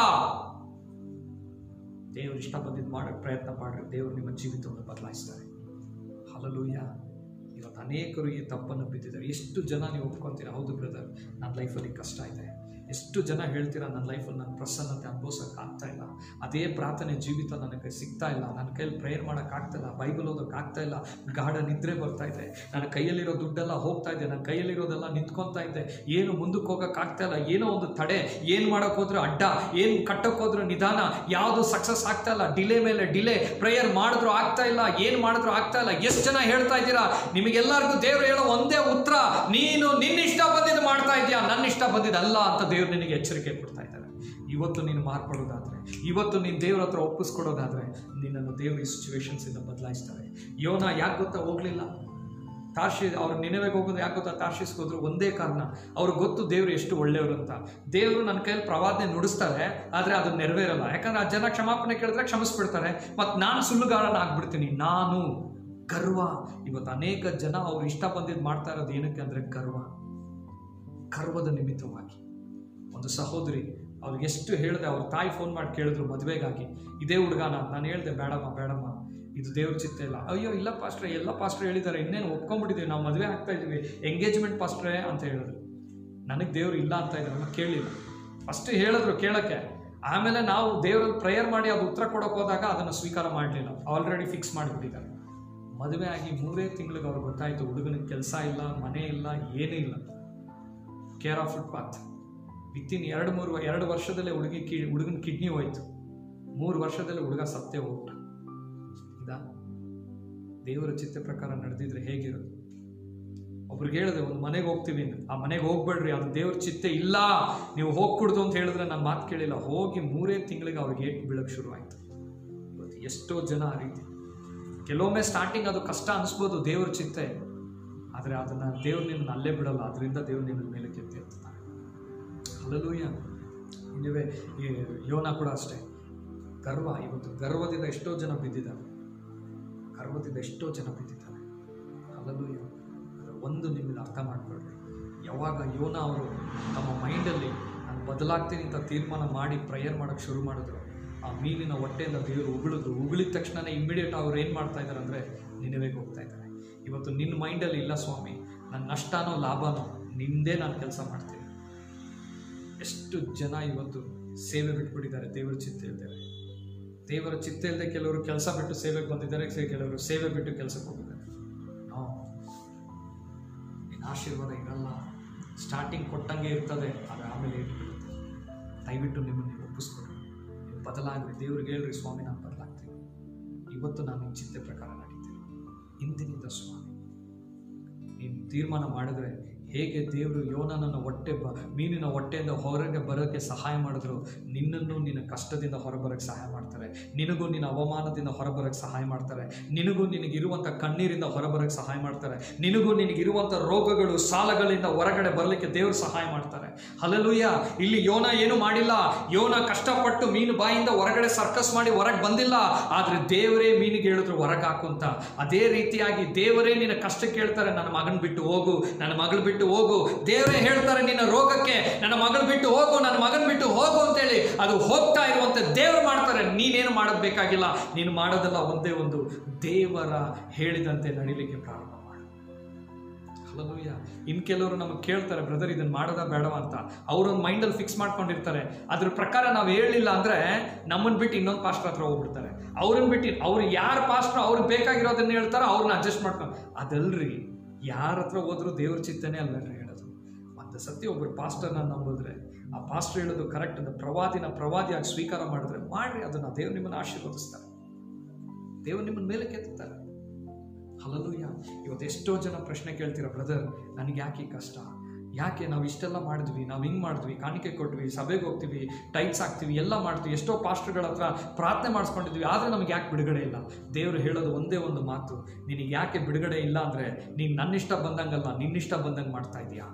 ದೇವರು ಇಷ್ಟ ಬಂದಿದ್ದು ಮಾಡೋಕ್ಕೆ ಪ್ರಯತ್ನ ಮಾಡ್ರಿ, ದೇವರು ನಿಮ್ಮ ಜೀವಿತವನ್ನು ಬದಲಾಯಿಸ್ತಾರೆ. ಹಲ್ಲೆಲೂಯಾ. ಇವತ್ತು ಅನೇಕರು ಈ ತಪ್ಪನ್ನು ಬಿದ್ದಿದ್ದಾರೆ. ಎಷ್ಟು ಜನ ನೀವು ಒಪ್ಕೊತೀರಾ, ಹೌದು ಬ್ರದರ್ ನನ್ನ ಲೈಫಲ್ಲಿ ಕಷ್ಟ ಇದೆ. ಎಷ್ಟು ಜನ ಹೇಳ್ತೀರಾ, ನನ್ನ ಲೈಫಲ್ಲಿ ನನ್ನ ಪ್ರಸನ್ನತೆ ಅನುಭವಿಸೋಕೆ ಆಗ್ತಾ ಇಲ್ಲ, ಅದೇ ಪ್ರಾರ್ಥನೆ ಜೀವಿತ ನನಗೆ ಸಿಗ್ತಾ ಇಲ್ಲ, ನನ್ನ ಕೈಯಲ್ಲಿ ಪ್ರೇಯರ್ ಮಾಡೋಕ್ಕಾಗ್ತಾ ಇಲ್ಲ, ಬೈಬಲ್ ಓದೋಕೆ ಆಗ್ತಾ ಇಲ್ಲ, ಗಾಢ ನಿದ್ರೆ ಬರ್ತಾ ಇದೆ, ನನ್ನ ಕೈಯಲ್ಲಿರೋ ದುಡ್ಡೆಲ್ಲ ಹೋಗ್ತಾ ಇದೆ, ನನ್ನ ಕೈಯಲ್ಲಿರೋದೆಲ್ಲ ನಿಂತ್ಕೊತಾ ಇದೆ, ಏನು ಮುಂದಕ್ಕೆ ಹೋಗೋಕೆ ಆಗ್ತಾ ಇಲ್ಲ, ಏನೋ ಒಂದು ತಡೆ, ಏನು ಮಾಡೋಕೆ ಹೋದ್ರೂ ಅಡ್ಡ, ಏನು ಕಟ್ಟೋಕೆ ಹೋದ್ರೂ ನಿಧಾನ, ಯಾವುದು ಸಕ್ಸಸ್ ಆಗ್ತಾ ಇಲ್ಲ, ಡಿಲೇ ಮೇಲೆ ಡಿಲೇ, ಪ್ರೇಯರ್ ಮಾಡಿದ್ರು ಆಗ್ತಾ ಇಲ್ಲ, ಏನು ಮಾಡಿದ್ರು ಆಗ್ತಾ ಇಲ್ಲ. ಎಷ್ಟು ಜನ ಹೇಳ್ತಾ ಇದ್ದೀರಾ? ನಿಮಗೆಲ್ಲರಿಗೂ ದೇವರು ಹೇಳೋ ಒಂದೇ ಉತ್ತರ, ನೀನು ನಿನ್ನ ಇಷ್ಟ ಬಂದಿದ್ದು ಮಾಡ್ತಾ ಇದೆಯಾ, ನನ್ನ ಇಷ್ಟ ಬಂದಿದ್ದಲ್ಲ ಅಂತ ದೇವರು ನಿನಗೆ ಎಚ್ಚರಿಕೆ ಕೊಡ್ತಾ ಇದ್ದಾರೆ. ಇವತ್ತು ನೀನು ಮಾರ್ಪಡೋದಾದ್ರೆ, ಇವತ್ತು ನೀನು ದೇವ್ರ ಹತ್ರ ಒಪ್ಪಿಸ್ಕೊಡೋದಾದ್ರೆ ನಿನ್ನನ್ನು ದೇವರು ಈ ಸಿಚುವೇಶನ್ಸ್ ಇಂದ ಬದಲಾಯಿಸ್ತಾರೆ. ಯೋನ ಯಾಕೆ ಗೊತ್ತಾ ಹೋಗ್ಲಿಲ್ಲ? ತಾರ್ಷಿ ಅವ್ರು ನಿನೆವೆಗೆ ಹೋಗೋದು ಯಾಕೆ ಗೊತ್ತಾ? ತಾರ್ಷಿಸ್ಗೆ ಹೋದ್ರು ಒಂದೇ ಕಾರಣ, ಅವ್ರಿಗೆ ಗೊತ್ತು ದೇವರು ಎಷ್ಟು ಒಳ್ಳೆಯವರು ಅಂತ. ದೇವರು ನನ್ನ ಕೈಯಲ್ಲಿ ಪ್ರವಾದನೆ ನುಡಿಸ್ತಾರೆ, ಆದರೆ ಅದು ನೆರವೇರಲ್ಲ. ಯಾಕಂದ್ರೆ ಆ ಜನ ಕ್ಷಮಾಪಣೆ ಕೇಳಿದ್ರೆ ಕ್ಷಮಿಸ್ಬಿಡ್ತಾರೆ, ಮತ್ತು ನಾನು ಸುಳ್ಳುಗಾರನ ಆಗ್ಬಿಡ್ತೀನಿ. ನಾನು ಗರ್ವ. ಇವತ್ತು ಅನೇಕ ಜನ ಅವ್ರು ಇಷ್ಟ ಬಂದಿದ್ದು ಮಾಡ್ತಾ ಇರೋದು ಏನಕ್ಕೆ ಅಂದರೆ ಗರ್ವ. ಗರ್ವದ ನಿಮಿತ್ತವಾಗಿ ಒಂದು ಸಹೋದರಿ ಅವ್ರಿಗೆ ಎಷ್ಟು ಹೇಳಿದೆ, ಅವ್ರ ತಾಯಿ ಫೋನ್ ಮಾಡಿ ಕೇಳಿದ್ರು ಮದುವೆಗಾಗಿ, ಇದೇ ಹುಡುಗನ. ನಾನು ಹೇಳಿದೆ ಬೇಡಮ್ಮ ಬೇಡಮ್ಮ ಇದು ದೇವ್ರ ಚಿತ್ತ ಇಲ್ಲ. ಅಯ್ಯೋ ಇಲ್ಲ ಪಾಸ್ಟ್ರೆ, ಎಲ್ಲ ಪಾಸ್ಟ್ರೆ ಹೇಳಿದ್ದಾರೆ, ಇನ್ನೇನು ಒಪ್ಕೊಂಡ್ಬಿಟ್ಟಿದ್ದೀವಿ, ನಾವು ಮದುವೆ ಆಗ್ತಾ ಇದ್ದೀವಿ, ಎಂಗೇಜ್ಮೆಂಟ್ ಪಾಸ್ಟ್ರೆ ಅಂತ ಹೇಳಿದ್ರು. ನನಗೆ ದೇವ್ರು ಇಲ್ಲ ಅಂತ ಇದ್ದಾರೆ, ನಾನು ಕೇಳಲಿಲ್ಲ. ಫಸ್ಟ್ ಹೇಳಿದ್ರು ಕೇಳೋಕ್ಕೆ, ಆಮೇಲೆ ನಾವು ದೇವರಲ್ಲಿ ಪ್ರೇಯರ್ ಮಾಡಿ ಅದು ಉತ್ತರ ಕೊಡೋಕೆ ಹೋದಾಗ ಅದನ್ನು ಸ್ವೀಕಾರ ಮಾಡಲಿಲ್ಲ. ಆಲ್ರೆಡಿ ಫಿಕ್ಸ್ ಮಾಡಿಬಿಟ್ಟಿದ್ದಾರೆ. ಮದುವೆ ಆಗಿ ಮೂರೇ ತಿಂಗಳಿಗೆ ಅವ್ರಿಗೆ ಗೊತ್ತಾಯಿತು ಹುಡುಗನಿಗೆ ಕೆಲಸ ಇಲ್ಲ, ಮನೆ ಇಲ್ಲ, ಏನೂ ಇಲ್ಲ, ಕೇರ್ ಆಫ್ ಫುಟ್ಪಾತ್. ವಿತಿನ್ ಎರಡು ಮೂರು ಎರಡು ವರ್ಷದಲ್ಲೇ ಹುಡುಗಿ ಕಿ ಹುಡುಗನ ಕಿಡ್ನಿ ಹೋಯ್ತು. ಮೂರು ವರ್ಷದಲ್ಲೇ ಹುಡುಗ ಸತ್ತೇ ಹೋಗ್ಬಿಟ್ಟ. ಇದಾ ದೇವರ ಚಿತ್ತ ಪ್ರಕಾರ ನಡೆದಿದ್ರೆ ಹೇಗಿರೋದು? ಒಬ್ರಿಗೆ ಹೇಳಿದೆ ಒಂದು ಮನೆಗೆ ಹೋಗ್ತೀವಿ, ಆ ಮನೆಗೆ ಹೋಗ್ಬೇಡ್ರಿ, ಅದು ದೇವ್ರ ಚಿತ್ತೆ ಇಲ್ಲ, ನೀವು ಹೋಗ್ಕೊಡ್ದು ಅಂತ ಹೇಳಿದ್ರೆ ನಾನು ಮಾತು ಕೇಳಿಲ್ಲ. ಹೋಗಿ ಮೂರೇ ತಿಂಗಳಿಗೆ ಅವ್ರಿಗೆ ಏಟು ಬೀಳಕ್ಕೆ ಶುರು ಆಯಿತು. ಇವತ್ತು ಎಷ್ಟೋ ಜನ ಆ ರೀತಿ. ಕೆಲವೊಮ್ಮೆ ಸ್ಟಾರ್ಟಿಂಗ್ ಅದು ಕಷ್ಟ ಅನಿಸ್ಬೋದು, ದೇವ್ರ ಚಿತ್ತೆ, ಆದರೆ ಅದನ್ನು ದೇವ್ರು ನಿಮ್ಮನ್ನು ಅಲ್ಲೇ ಬಿಡಲ್ಲ. ಅದರಿಂದ ದೇವ್ರು ನಿಮ್ಮ ಮೇಲೆ ಕೆತ್ತಿ ಇರ್ತಾನೆ. ಹಲ್ಲೆಲೂಯಾ. ನೀವೇ ಈ ಯೋನ ಕೂಡ ಅಷ್ಟೇ, ಗರ್ವ. ಇವತ್ತು ಗರ್ವದಿಂದ ಎಷ್ಟೋ ಜನ ಬಿದ್ದಿದ್ದಾರೆ, ಗರ್ವದಿಂದ ಎಷ್ಟೋ ಜನ ಬಿದ್ದಿದ್ದಾರೆ. ಹಲ್ಲೆಲೂಯಾ. ಒಂದು ನಿಮ್ಮನ್ನು ಅರ್ಥ ಮಾಡ್ಕೊಳ್ರಿ. ಯಾವಾಗ ಯೋನ ಅವರು ತಮ್ಮ ಮೈಂಡಲ್ಲಿ ನಾನು ಬದಲಾಗ್ತೀನಿ ಅಂತ ತೀರ್ಮಾನ ಮಾಡಿ ಪ್ರೇಯರ್ ಮಾಡೋಕ್ಕೆ ಶುರು ಮಾಡಿದ್ರು, ಆ ಮೀನಿನ ಹೊಟ್ಟೆಯಿಂದ ದೇವರು ಉಗುಳಿದ್ರು. ಉಗುಳಿದ ತಕ್ಷಣವೇ ಇಮ್ಮಿಡಿಯೇಟ್ ಅವ್ರು ಏನು ಮಾಡ್ತಾ ಇದ್ದಾರೆ ಅಂದರೆ ನಿನೆವೆಗೆ ಹೋಗ್ತಾ ಇದ್ದಾರೆ. ಇವತ್ತು ನಿನ್ನ ಮೈಂಡಲ್ಲಿ ಇಲ್ಲ ಸ್ವಾಮಿ, ನನ್ನ ನಷ್ಟನೋ ಲಾಭನೋ ನಿಂದೇ ನಾನು ಕೆಲಸ ಮಾಡ್ತೀನಿ. ಎಷ್ಟು ಜನ ಇವತ್ತು ಸೇವೆ ಬಿಟ್ಬಿಟ್ಟಿದ್ದಾರೆ, ದೇವರ ಚಿತ್ತ ಇಲ್ದೇವೆ. ದೇವರ ಚಿತ್ತ ಇಲ್ಲದೆ ಕೆಲವರು ಕೆಲಸ ಬಿಟ್ಟು ಸೇವೆಗೆ ಬಂದಿದ್ದಾರೆ, ಕೆಲವರು ಸೇವೆ ಬಿಟ್ಟು ಕೆಲಸಕ್ಕೆ ಹೋಗಿದ್ದಾರೆ. ನೋ, ನಿನ್ನ ಆಶೀರ್ವಾದ ಇರಲ್ಲ. ಸ್ಟಾರ್ಟಿಂಗ್ ಕೊಟ್ಟಂಗೆ ಇರ್ತದೆ, ಅದು ಆಮೇಲೆ ಇಟ್ಬಿಡುತ್ತೆ. ದಯವಿಟ್ಟು ನಿಮ್ಮನ್ನು ನೀವು ಒಪ್ಪಿಸ್ಕೊಡ್ರಿ, ನೀವು ಬದಲಾಗ್ರಿ. ದೇವ್ರಿಗೆ ಹೇಳ್ರಿ, ಸ್ವಾಮಿ ನಾನು ಬದಲಾಗ್ತೀನಿ, ಇವತ್ತು ನಾನು ನಿಮ್ಮ ಚಿತ್ತ ಪ್ರಕಾರ ನಡೀತೀನಿ. ಇಂದಿನಿಂದ ಸ್ವಾಮಿ ನೀನು ತೀರ್ಮಾನ ಮಾಡಿದ್ರೆ, ಹೇಗೆ ದೇವರು ಯೋನನನ್ನು ಹೊಟ್ಟೆ ಬ ಮೀನಿನ ಹೊಟ್ಟೆಯಿಂದ ಹೊರಗೆ ಬರೋಕ್ಕೆ ಸಹಾಯ ಮಾಡಿದ್ರು, ನಿನ್ನನ್ನು ನಿನ್ನ ಕಷ್ಟದಿಂದ ಹೊರಬರೋಕ್ಕೆ ಸಹಾಯ ಮಾಡ್ತಾರೆ. ನಿನಗೂ ನಿನ್ನ ಅವಮಾನದಿಂದ ಹೊರಬರೋಕ್ಕೆ ಸಹಾಯ ಮಾಡ್ತಾರೆ. ನಿನಗೂ ನಿನಗಿರುವಂಥ ಕಣ್ಣೀರಿಂದ ಹೊರಬರೋಕ್ಕೆ ಸಹಾಯ ಮಾಡ್ತಾರೆ. ನಿನಗೂ ನಿನಗಿರುವಂಥ ರೋಗಗಳು ಸಾಲಗಳಿಂದ ಹೊರಗಡೆ ಬರಲಿಕ್ಕೆ ದೇವರು ಸಹಾಯ ಮಾಡ್ತಾರೆ. ಹಲ್ಲೆಲೂಯಾ. ಇಲ್ಲಿ ಯೋನ ಏನು ಮಾಡಿಲ್ಲ. ಯೋನ ಕಷ್ಟಪಟ್ಟು ಮೀನು ಬಾಯಿಂದ ಹೊರಗಡೆ ಸರ್ಕಸ್ ಮಾಡಿ ಹೊರಗೆ ಬಂದಿಲ್ಲ, ಆದರೆ ದೇವರೇ ಮೀನಿಗೆ ಹೇಳಿದ್ರು ಹೊರಗೆ ಹಾಕು ಅಂತ. ಅದೇ ರೀತಿಯಾಗಿ ದೇವರೇ ನಿನ್ನ ಕಷ್ಟಕ್ಕೆ ಹೇಳ್ತಾರೆ, ನನ್ನ ಮಗನ ಬಿಟ್ಟು ಹೋಗು, ನನ್ನ ಮಗಳು ಬಿಟ್ಟು ಹೋಗು. ದೇವರೇ ಹೇಳ್ತಾರೆ ನಿನ್ನ ರೋಗಕ್ಕೆ, ನನ್ನ ಮಗಳು ಬಿಟ್ಟು ಹೋಗು, ನನ್ನ ಮಗನ ಬಿಟ್ಟು ಹೋಗು ಅಂತೇಳಿ ಅದು ಹೋಗ್ತಾ ಇರುವಂತೆ ದೇವರು ಮಾಡ್ತಾರೆ. ನೀನೇನು ಮಾಡಬೇಕಾಗಿಲ್ಲ. ನೀನು ಮಾಡೋದಲ್ಲ, ಒಂದೇ ಒಂದು, ದೇವರ ಹೇಳಿದಂತೆ ನಡಿಲಿಕ್ಕೆ ಪ್ರಾರಂಭ ಮಾಡು. ಹಲ್ಲೆಲೂಯಾ. ಇನ್ನು ಕೆಲವರು ನಮಗೆ ಕೇಳ್ತಾರೆ, ಬ್ರದರ್ ಇದನ್ನು ಮಾಡೋದಾ ಬೇಡವಾ ಅಂತ. ಅವರೊಂದು ಮೈಂಡಲ್ಲಿ ಫಿಕ್ಸ್ ಮಾಡ್ಕೊಂಡಿರ್ತಾರೆ. ಅದ್ರ ಪ್ರಕಾರ ನಾವು ಹೇಳಲಿಲ್ಲ ಅಂದರೆ ನಮ್ಮನ್ನು ಬಿಟ್ಟು ಇನ್ನೊಂದು ಪಾಸ್ಟರ್ ಹತ್ರ ಹೋಗ್ಬಿಡ್ತಾರೆ. ಅವ್ರನ್ನ ಬಿಟ್ಟು ಅವ್ರು ಯಾರು ಪಾಸ್ಟರ್ ಅವ್ರಿಗೆ ಬೇಕಾಗಿರೋದನ್ನ ಹೇಳ್ತಾರೋ ಅವ್ರನ್ನ ಅಡ್ಜಸ್ಟ್ ಮಾಡ್ಕೊಂಡು, ಅದಲ್ರಿ, ಯಾರ ಹತ್ರ ಹೋದ್ರೂ ದೇವ್ರ ಚಿತ್ತನೇ ಅಲ್ಲರಿ ಹೇಳೋದು. ಒಂದು ಸತಿ ಒಬ್ಬರು ಪಾಸ್ಟರ್ನ ನಂಬಿದ್ರೆ, ಆ ಪಾಸ್ಟರ್ ಹೇಳೋದು ಕರೆಕ್ಟ್ ಅಂತ ಪ್ರವಾದಿನ ಪ್ರವಾದಿಯಾಗಿ ಸ್ವೀಕಾರ ಮಾಡಿದ್ರೆ ಮಾಡ್ರಿ, ಅದನ್ನು ದೇವ್ರು ನಿಮ್ಮನ್ನು ಆಶೀರ್ವದಿಸ್ತಾರೆ, ದೇವ್ರು ನಿಮ್ಮನ್ನ ಮೇಲೆ ಕೆತ್ತಾರೆ. ಹಲ್ಲೆಲೂಯಾ. ಇವತ್ತು ಎಷ್ಟೋ ಜನ ಪ್ರಶ್ನೆ ಕೇಳ್ತೀರ, ಬ್ರದರ್ ನನಗೆ ಯಾಕೆ ಈ ಕಷ್ಟ, ಯಾಕೆ ನಾವು ಇಷ್ಟೆಲ್ಲ ಮಾಡಿದ್ವಿ, ನಾವು ಹಿಂಗೆ ಮಾಡಿದ್ವಿ, ಕಾಣಿಕೆ ಕೊಟ್ವಿ, ಸಭೆಗೆ ಹೋಗ್ತೀವಿ, ಟೈಟ್ಸ್ ಹಾಕ್ತೀವಿ, ಎಲ್ಲ ಮಾಡ್ತೀವಿ, ಎಷ್ಟೋ ಪಾಸ್ಟರ್ಗಳ ಹತ್ರ ಪ್ರಾರ್ಥನೆ ಮಾಡಿಸ್ಕೊಂಡಿದ್ವಿ, ಆದರೆ ನಮಗೆ ಯಾಕೆ ಬಿಡುಗಡೆ ಇಲ್ಲ? ದೇವರು ಹೇಳೋದು ಒಂದೇ ಒಂದು ಮಾತು, ನಿನಗೆ ಯಾಕೆ ಬಿಡುಗಡೆ ಇಲ್ಲ ಅಂದರೆ ನೀನು ನನ್ನಿಷ್ಟ ಬಂದಂಗಲ್ಲ, ನಿನ್ನಿಷ್ಟ ಬಂದಂಗೆ ಮಾಡ್ತಾ ಇದೀಯಾ.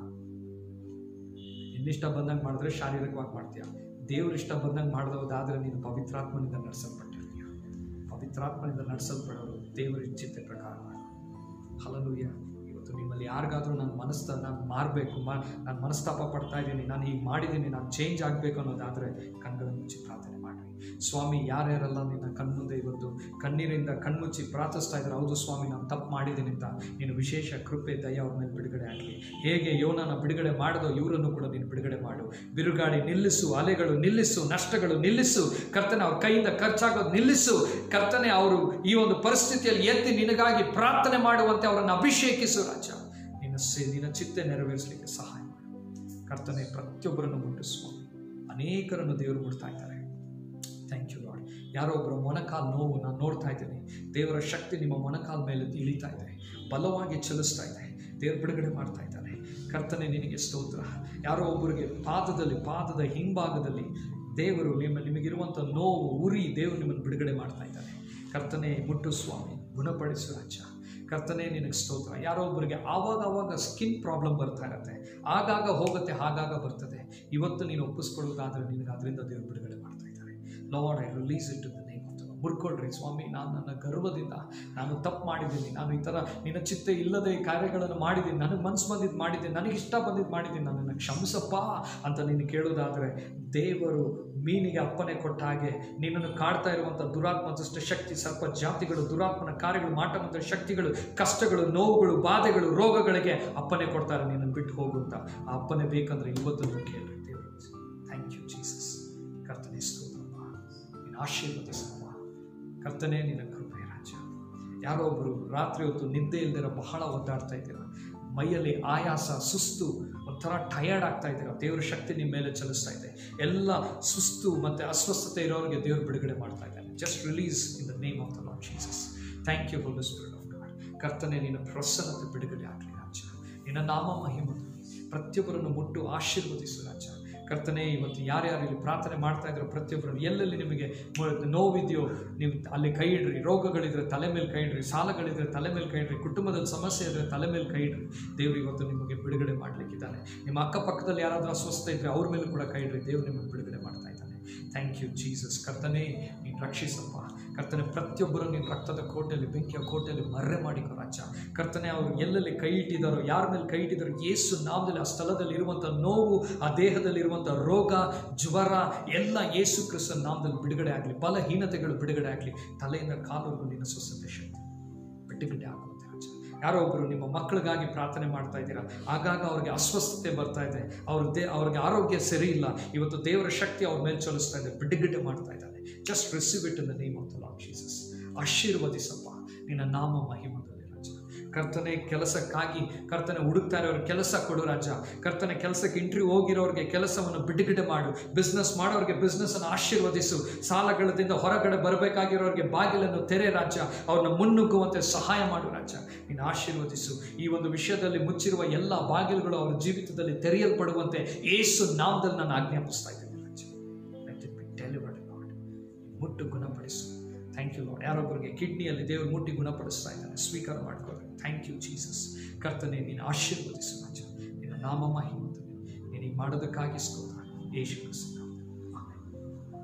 ನಿನ್ನಿಷ್ಟ ಬಂದಂಗೆ ಮಾಡಿದ್ರೆ ಶಾರೀರಿಕವಾಗಿ ಮಾಡ್ತೀಯ, ದೇವ್ರ ಇಷ್ಟ ಬಂದಂಗೆ ಮಾಡೋದಾದರೆ ನೀನು ಪವಿತ್ರಾತ್ಮನಿಂದ ನಡೆಸಲ್ಪಟ್ಟಿರ್ತೀಯ. ಪವಿತ್ರಾತ್ಮನಿಂದ ನಡೆಸಲ್ಪಡೋರು ದೇವರ ಚಿತ್ತ ಪ್ರಕಾರ ಮಾಡು. ಹಲ್ಲೆಲೂಯಾ. ಇವತ್ತು ನಿಮ್ಮಲ್ಲಿ ಯಾರಿಗಾದರೂ ನಾನು ಮನಸ್ತಾ ನಾನು ಮಾರಬೇಕು, ಮ ನಾನು ಮನಸ್ತಾಪ ಪಡ್ತಾ ಇದ್ದೀನಿ, ನಾನು ಹೀಗೆ ಮಾಡಿದ್ದೀನಿ, ನಾನು ಚೇಂಜ್ ಆಗಬೇಕು ಅನ್ನೋದಾದರೆ ಕಣ್ಗಳನ್ನು ಮುಚ್ಚಿ ಪ್ರಾರ್ಥನೆ ಮಾಡಿರಿ. ಸ್ವಾಮಿ, ಯಾರ್ಯಾರೆಲ್ಲ ನಿನ್ನ ಕಣ್ಮುಂದೆ ಇವತ್ತು ಕಣ್ಣೀರಿಂದ ಕಣ್ಮುಚ್ಚಿ ಪ್ರಾರ್ಥಿಸ್ತಾ ಇದ್ದಾರೆ, ಹೌದು ಸ್ವಾಮಿ ನಾನು ತಪ್ಪು ಮಾಡಿದ್ದೀನಿ ಅಂತ, ನೀನು ವಿಶೇಷ ಕೃಪೆ ದಯ ಅವ್ರ ಮೇಲೆ ಬಿಡುಗಡೆ ಆಗಲಿ. ಹೇಗೆ ಯೋನನ ಬಿಡುಗಡೆ ಮಾಡೋದೋ ಇವರನ್ನು ಕೂಡ ನೀನು ಬಿಡುಗಡೆ ಮಾಡು. ಬಿರುಗಾಳಿ ನಿಲ್ಲಿಸು, ಅಲೆಗಳು ನಿಲ್ಲಿಸು, ನಷ್ಟಗಳು ನಿಲ್ಲಿಸು ಕರ್ತನೆ, ಅವ್ರ ಕೈಯಿಂದ ಖರ್ಚಾಗೋದು ನಿಲ್ಲಿಸು ಕರ್ತನೆ. ಅವರು ಈ ಒಂದು ಪರಿಸ್ಥಿತಿಯಲ್ಲಿ ಎತ್ತಿ ನಿನಗಾಗಿ ಪ್ರಾರ್ಥನೆ ಮಾಡುವಂತೆ ಅವರನ್ನು ಅಭಿಷೇಕಿಸು ರಾಜ. ನಿನ್ನ ಸೇ ನಿನ್ನ ಚಿತ್ತ ನೆರವೇರಿಸಲಿಕ್ಕೆ ಸಹಾಯ ಮಾಡು ಕರ್ತನೆ. ಪ್ರತಿಯೊಬ್ಬರನ್ನು ಮುಟ್ಟಿಸುವ ಅನೇಕರನ್ನು ದೇವರು ಮುಟ್ತಾ ಇದ್ದಾರೆ. Thank you Lord. ಯಾರೋ ಒಬ್ಬರ ಮೊಣಕಾಲು ನೋವು ನಾನು ನೋಡ್ತಾ ಇದ್ದೀನಿ. ದೇವರ ಶಕ್ತಿ ನಿಮ್ಮ ಮೊಣಕಾಲ ಮೇಲೆ ಇಳಿತಾ ಇದೆ, ಬಲವಾಗಿ ಚಲಿಸ್ತಾ ಇದೆ. ದೇವರು ಬಿಡುಗಡೆ ಮಾಡ್ತಾ ಇದ್ದಾನೆ ಕರ್ತನೆ, ನಿನಗೆ ಸ್ತೋತ್ರ. ಯಾರೋ ಒಬ್ಬರಿಗೆ ಪಾದದಲ್ಲಿ ಪಾದದ ಹಿಂಭಾಗದಲ್ಲಿ ದೇವರು ನಿಮ್ಮ ನಿಮಗಿರುವಂಥ ನೋವು ಉರಿ ದೇವರು ನಿಮ್ಮನ್ನು ಬಿಡುಗಡೆ ಮಾಡ್ತಾ ಇದ್ದಾನೆ ಕರ್ತನೆ. ಮುಟ್ಟು ಸ್ವಾಮಿ, ಗುಣಪಡಿಸು ರಾಜ ಕರ್ತನೆ, ನಿನಗೆ ಸ್ತೋತ್ರ. ಯಾರೋ ಒಬ್ಬರಿಗೆ ಆವಾಗ ಆವಾಗ ಸ್ಕಿನ್ ಪ್ರಾಬ್ಲಮ್ ಬರ್ತಾ ಇರುತ್ತೆ, ಆಗಾಗ ಹೋಗುತ್ತೆ, ಆಗಾಗ ಬರ್ತದೆ. ಇವತ್ತು ನೀನು ಒಪ್ಪಿಸ್ಕೊಳ್ಳೋದಾದರೆ ನಿನಗೆ ಅದರಿಂದ ದೇವರು ಬಿಡುಗಡೆ ಮಾಡ್ತಾ ಇದ್ದಾರೆ. Lord, I release it to the name of the Lord. ಮುರ್ಕೊಳ್ರಿ ಸ್ವಾಮಿ, ನಾನು ನನ್ನ ಗರ್ವದಿಂದ ನಾನು ತಪ್ಪು ಮಾಡಿದ್ದೀನಿ, ನಾನು ಈ ಥರ ನಿನ್ನ ಚಿತ್ತ ಇಲ್ಲದೆ ಕಾರ್ಯಗಳನ್ನು ಮಾಡಿದ್ದೀನಿ, ನನಗೆ ಮನಸ್ಸು ಬಂದಿದ್ದು ಮಾಡಿದ್ದೀನಿ, ನನಗೆ ಇಷ್ಟ ಬಂದಿದ್ದು ಮಾಡಿದ್ದೀನಿ, ನನ್ನನ್ನು ಕ್ಷಮಿಸಪ್ಪ ಅಂತ ನೀನು ಕೇಳೋದಾದರೆ ದೇವರು ಮೀನಿಗೆ ಅಪ್ಪನೆ ಕೊಟ್ಟ ಹಾಗೆ ನಿನ್ನನ್ನು ಕಾಡ್ತಾ ಇರುವಂಥ ದುರಾತ್ಮ, ದುಷ್ಟ ಶಕ್ತಿ, ಸರ್ಪ ಜಾತಿಗಳು, ದುರಾತ್ಮನ ಕಾರ್ಯಗಳು, ಮಾಟಮಂತ್ರ ಶಕ್ತಿಗಳು, ಕಷ್ಟಗಳು, ನೋವುಗಳು, ಬಾಧೆಗಳು, ರೋಗಗಳಿಗೆ ಅಪ್ಪನೆ ಕೊಡ್ತಾರೆ. ನಿನ್ನನ್ನು ಬಿಟ್ಟು ಹೋಗುವಂತ ಆ ಅಪ್ಪನೆ ಬೇಕಂದ್ರೆ ಇವತ್ತು ನೀವು ಕೇಳ್ರಿ. ದೇವರು ಥ್ಯಾಂಕ್ ಯು ಜೀಸಸ್. ಕರ್ತನೆ ಸ್ತೋತ್ರಪ್ಪ, ನಿನ್ನ ಆಶೀರ್ವದಿಸಪ್ಪ ಕರ್ತನೆ, ನಿನ್ನ ಕೃಪೆ ರಾಜ. ಯಾರೋ ಒಬ್ಬರು ರಾತ್ರಿ ಹೊತ್ತು ನಿದ್ದೆ ಇಲ್ದಿರ ಬಹಳ ಒದ್ದಾಡ್ತಾ ಇದ್ದೀರಾ, ಮೈಯಲ್ಲಿ ಆಯಾಸ, ಸುಸ್ತು, ಒಂಥರ ಟಯರ್ಡ್ ಆಗ್ತಾ ಇದ್ದೀರಾ. ದೇವರ ಶಕ್ತಿ ನಿಮ್ಮ ಮೇಲೆ ಚಲಿಸ್ತಾ ಇದೆ. ಎಲ್ಲ ಸುಸ್ತು ಮತ್ತು ಅಸ್ವಸ್ಥತೆ ಇರೋರಿಗೆ ದೇವರು ಬಿಡುಗಡೆ ಮಾಡ್ತಾ ಇದ್ದಾನೆ. Just release in the name of the Lord Jesus. Thank you Holy Spirit of God. ಕರ್ತನೆ, ನಿನ್ನ ಪ್ರಸನ್ನತೆ ಬಿಡುಗಡೆ ಆಗಲಿ ರಾಜ. ನಿನ್ನ ನಾಮ ಮಹಿಮೆ ಪ್ರತಿಯೊಬ್ಬರನ್ನು ಮುಟ್ಟು ಆಶೀರ್ವದಿಸು ರಾಜ. ಕರ್ತನೆ, ಇವತ್ತು ಯಾರ್ಯಾರು ಇಲ್ಲಿ ಪ್ರಾರ್ಥನೆ ಮಾಡ್ತಾ ಇದ್ರು ಪ್ರತಿಯೊಬ್ಬರು ಎಲ್ಲೆಲ್ಲಿ ನಿಮಗೆ ನೋವಿದೆಯೋ ನೀವು ಅಲ್ಲಿ ಕೈ ಇಡ್ರಿ. ರೋಗಗಳಿದ್ರೆ ತಲೆ ಮೇಲೆ ಕೈ ಇಡ್ರಿ, ಸಾಲಗಳಿದ್ರೆ ತಲೆ ಮೇಲೆ ಕೈ ಇಡ್ರಿ, ಕುಟುಂಬದಲ್ಲಿ ಸಮಸ್ಯೆ ಇದ್ದರೆ ತಲೆ ಮೇಲೆ ಕೈ ಇಡ್ರಿ. ದೇವರು ಇವತ್ತು ನಿಮಗೆ ಬಿಡುಗಡೆ ಮಾಡಲಿಕ್ಕಿದ್ದಾನೆ. ನಿಮ್ಮ ಅಕ್ಕಪಕ್ಕದಲ್ಲಿ ಯಾರಾದರೂ ಅಸ್ವಸ್ಥ ಇದ್ದರೆ ಅವ್ರ ಮೇಲೆ ಕೂಡ ಕೈ ಇಡ್ರಿ. ದೇವರು ನಿಮಗೆ ಬಿಡುಗಡೆ ಮಾಡ್ತಾ ಇದ್ದಾನೆ. Thank you Jesus. ಕರ್ತನೆ, ನೀನು ರಕ್ಷಿಸಪ್ಪ ಕರ್ತನೆ. ಪ್ರತಿಯೊಬ್ಬರು ನೀನು ರಕ್ತದ ಕೋಟೆಯಲ್ಲಿ, ಬೆಂಕಿಯ ಕೋಟೆಯಲ್ಲಿ ಮರ್ರೆ ಮಾಡಿಕೋ ರಾಜ. ಕರ್ತನೆ, ಅವರು ಎಲ್ಲೆಲ್ಲಿ ಕೈ ಇಟ್ಟಿದ್ದಾರೋ, ಯಾರ ಮೇಲೆ ಕೈ ಇಟ್ಟಿದ್ದಾರೋ ಯೇಸು ನಾಮದಲ್ಲಿ ಆ ಸ್ಥಳದಲ್ಲಿ ಇರುವಂಥ ನೋವು, ಆ ದೇಹದಲ್ಲಿ ಇರುವಂಥ ರೋಗ, ಜ್ವರ ಎಲ್ಲ ಯೇಸು ಕ್ರಿಸ್ತನ ನಾಮದಲ್ಲಿ ಬಿಡುಗಡೆ ಆಗಲಿ. ಬಲಹೀನತೆಗಳು ಬಿಡುಗಡೆ ಆಗಲಿ. ತಲೆಯಿಂದ ಕಾಲವರೆಗೂ ನಿನ್ನ ಸ್ವಸ್ಥತೆ ಶಕ್ತಿ ಬಿಡುಗಡೆ ಆಗುತ್ತೆ ರಾಜ. ಯಾರೋ ಒಬ್ಬರು ನಿಮ್ಮ ಮಕ್ಕಳಿಗಾಗಿ ಪ್ರಾರ್ಥನೆ ಮಾಡ್ತಾ ಇದ್ದೀರಾ, ಆಗಾಗ ಅವ್ರಿಗೆ ಅಸ್ವಸ್ಥತೆ ಬರ್ತಾ ಇದೆ, ಅವ್ರ ದೇ ಅವ್ರಿಗೆ ಆರೋಗ್ಯ ಸರಿ ಇಲ್ಲ. ಇವತ್ತು ದೇವರ ಶಕ್ತಿ ಅವ್ರ ಮೇಲೆ ಚಲಿಸ್ತಾ ಇದೆ, ಬಿಡುಗಡೆ ಮಾಡ್ತಾ ಇದ್ದಾನೆ. Just receive it in the name of the Lord Jesus. ಆಶೀರ್ವದಿಸಪ್ಪ ನಿನ್ನ ನಾಮ ಮಹಿಮದಲ್ಲಿ ರಾಜ. ಕರ್ತನೆ, ಕೆಲಸಕ್ಕಾಗಿ ಕರ್ತನೆ ಹುಡುಕ್ತಾ ಇರೋರು ಕೆಲಸ ಕೊಡು ರಾಜ. ಕರ್ತನೆ, ಕೆಲಸಕ್ಕೆ ಇಂಟರ್ವ್ಯೂ ಹೋಗಿರೋರಿಗೆ ಕೆಲಸವನ್ನು ಬಿಡುಗಡೆ ಮಾಡು. ಬಿಸ್ನೆಸ್ ಮಾಡೋರಿಗೆ ಬಿಸ್ನೆಸ್ಸನ್ನು ಆಶೀರ್ವದಿಸು. ಸಾಲಗಳದಿಂದ ಹೊರಗಡೆ ಬರಬೇಕಾಗಿರೋರಿಗೆ ಬಾಗಿಲನ್ನು ತೆರೆ ರಾಜ. ಅವ್ರನ್ನ ಮುನ್ನುಗ್ಗುವಂತೆ ಸಹಾಯ ಮಾಡು ರಾಜ. ನೀನು ಆಶೀರ್ವದಿಸು. ಈ ಒಂದು ವಿಷಯದಲ್ಲಿ ಮುಚ್ಚಿರುವ ಎಲ್ಲ ಬಾಗಿಲುಗಳು ಅವ್ರ ಜೀವಿತದಲ್ಲಿ ತೆರೆಯಲ್ಪಡುವಂತೆ ಯೇಸು ನಾಮದಲ್ಲಿ ನಾನು ಆಜ್ಞಾಪಿಸ್ತಾ ಇದ್ದೇನೆ ರಾಜ. Let it be delivered Lord. ಮುಟ್ಟು ಗುಣಪಡಿಸು. Thank you Lord. ಯಾರೊಬ್ಬರಿಗೆ ಕಿಡ್ನಿಯಲ್ಲಿ ದೇವರು ಮುಟ್ಟಿ ಗುಣಪಡಿಸ್ತಾ ಇದ್ದಾನೆ, ಸ್ವೀಕಾರ ಮಾಡ್ಕೊಳ್ಳಿ. Thank you Jesus. ಕರ್ತನೆ, ನೀನು ಆಶೀರ್ವದಿಸು ರಾಜ. ನಿನ್ನ ನಾಮ ಮಹಿಮೆ ನೀನು ಮಾಡೋದಕ್ಕಾಗಿ ಸ್ತೋತ್ರ ಯೇಸು ಕ್ರಿಸ್ತನ ನಾಮದಲ್ಲಿ.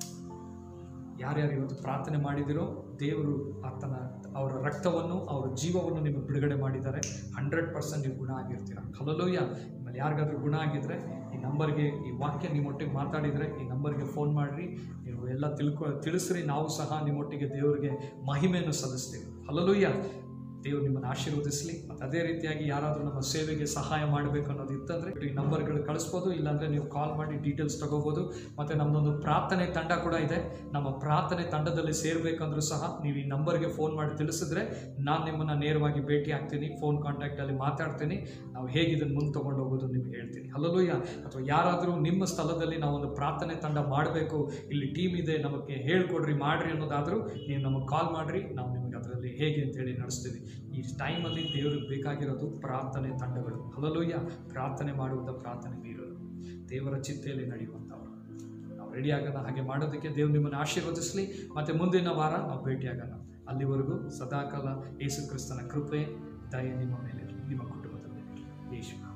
ಯಾರ್ಯಾರು ಇವತ್ತು ಪ್ರಾರ್ಥನೆ ಮಾಡಿದಿರೋ ದೇವರು ಆತನ ಅವರ ರಕ್ತವನ್ನು ಅವರ ಜೀವವನ್ನು ನಿಮಗೆ ಬಿಡುಗಡೆ ಮಾಡಿದ್ದಾರೆ. ಹಂಡ್ರೆಡ್ ಪರ್ಸೆಂಟ್ ನೀವು ಗುಣ ಆಗಿರ್ತೀರ. ಹಲ್ಲೆಲೂಯಾ. ನಿಮ್ಮಲ್ಲಿ ಯಾರಿಗಾದ್ರೂ ಗುಣ ಆಗಿದ್ರೆ ಈ ನಂಬರ್ಗೆ, ಈ ವಾಕ್ಯ ನಿಮ್ಮೊಟ್ಟಿಗೆ ಮಾತಾಡಿದರೆ ಈ ನಂಬರ್ಗೆ ಫೋನ್ ಮಾಡಿರಿ. ನೀವು ಎಲ್ಲ ತಿಳ್ಕೊ ತಿಳಿಸ್ರಿ. ನಾವು ಸಹ ನಿಮ್ಮೊಟ್ಟಿಗೆ ದೇವರಿಗೆ ಮಹಿಮೆಯನ್ನು ಸಲ್ಲಿಸ್ತೀವಿ. ಹಲ್ಲೆಲೂಯಾ. ದೇವರು ನಿಮ್ಮನ್ನು ಆಶೀರ್ವದಿಸಲಿ. ಮತ್ತು ಅದೇ ರೀತಿಯಾಗಿ ಯಾರಾದರೂ ನಮ್ಮ ಸೇವೆಗೆ ಸಹಾಯ ಮಾಡಬೇಕು ಅನ್ನೋದು ಇತ್ತಂದರೆ ಈ ನಂಬರ್ಗಳು ಕಳಿಸ್ಬೋದು. ಇಲ್ಲಾಂದರೆ ನೀವು ಕಾಲ್ ಮಾಡಿ ಡೀಟೇಲ್ಸ್ ತೊಗೋಬೋದು. ಮತ್ತು ನಮ್ಮದೊಂದು ಪ್ರಾರ್ಥನೆ ತಂಡ ಕೂಡ ಇದೆ. ನಮ್ಮ ಪ್ರಾರ್ಥನೆ ತಂಡದಲ್ಲಿ ಸೇರಬೇಕಂದ್ರೂ ಸಹ ನೀವು ಈ ನಂಬರ್ಗೆ ಫೋನ್ ಮಾಡಿ ತಿಳಿಸಿದ್ರೆ ನಾನು ನಿಮ್ಮನ್ನು ನೇರವಾಗಿ ಭೇಟಿ ಆಗ್ತೀನಿ. ಫೋನ್ ಕಾಂಟ್ಯಾಕ್ಟಲ್ಲಿ ಮಾತಾಡ್ತೀನಿ. ನಾವು ಹೇಗೆ ಇದನ್ನು ಮುಂದೆ ತೊಗೊಂಡು ಹೋಗೋದು ನಿಮ್ಗೆ ಹೇಳ್ತೀನಿ. ಹಲ್ಲೆಲೂಯಾ. ಅಥವಾ ಯಾರಾದರೂ ನಿಮ್ಮ ಸ್ಥಳದಲ್ಲಿ ನಾವೊಂದು ಪ್ರಾರ್ಥನೆ ತಂಡ ಮಾಡಬೇಕು, ಇಲ್ಲಿ ಟೀಮ್ ಇದೆ, ನಮಗೆ ಹೇಳ್ಕೊಡ್ರಿ, ಮಾಡಿರಿ ಅನ್ನೋದಾದರೂ ನೀವು ನಮಗೆ ಕಾಲ್ ಮಾಡಿರಿ. ನಾವು ನಿಮಗೆ ಅದರಲ್ಲಿ ಹೇಗೆ ಅಂತೇಳಿ ನಡೆಸ್ತೀವಿ. ಈ ಟೈಮಲ್ಲಿ ದೇವ್ರಿಗೆ ಬೇಕಾಗಿರೋದು ಪ್ರಾರ್ಥನೆ ತಂಡಗಳು. ಹಲ್ಲೆಲೂಯಾ. ಪ್ರಾರ್ಥನೆ ಮಾಡುವಂಥ ಪ್ರಾರ್ಥನೆ ವೀರರು, ದೇವರ ಚಿತ್ತೆಯಲ್ಲಿ ನಡೆಯುವಂಥವ್ರು. ನಾವು ರೆಡಿ ಆಗೋಣ. ಹಾಗೆ ಮಾಡೋದಕ್ಕೆ ದೇವ್ರು ನಿಮ್ಮನ್ನು ಆಶೀರ್ವದಿಸಲಿ. ಮತ್ತು ಮುಂದಿನ ವಾರ ನಾವು ಭೇಟಿಯಾಗೋಣ. ಅಲ್ಲಿವರೆಗೂ ಸದಾಕಾಲ ಯೇಸು ಕ್ರಿಸ್ತನ ಕೃಪೆ, ದಯೆ ನಿಮ್ಮ ಮೇಲೆ, ನಿಮ್ಮ ಕುಟುಂಬದ ಮೇಲೆ. ಯೇಸು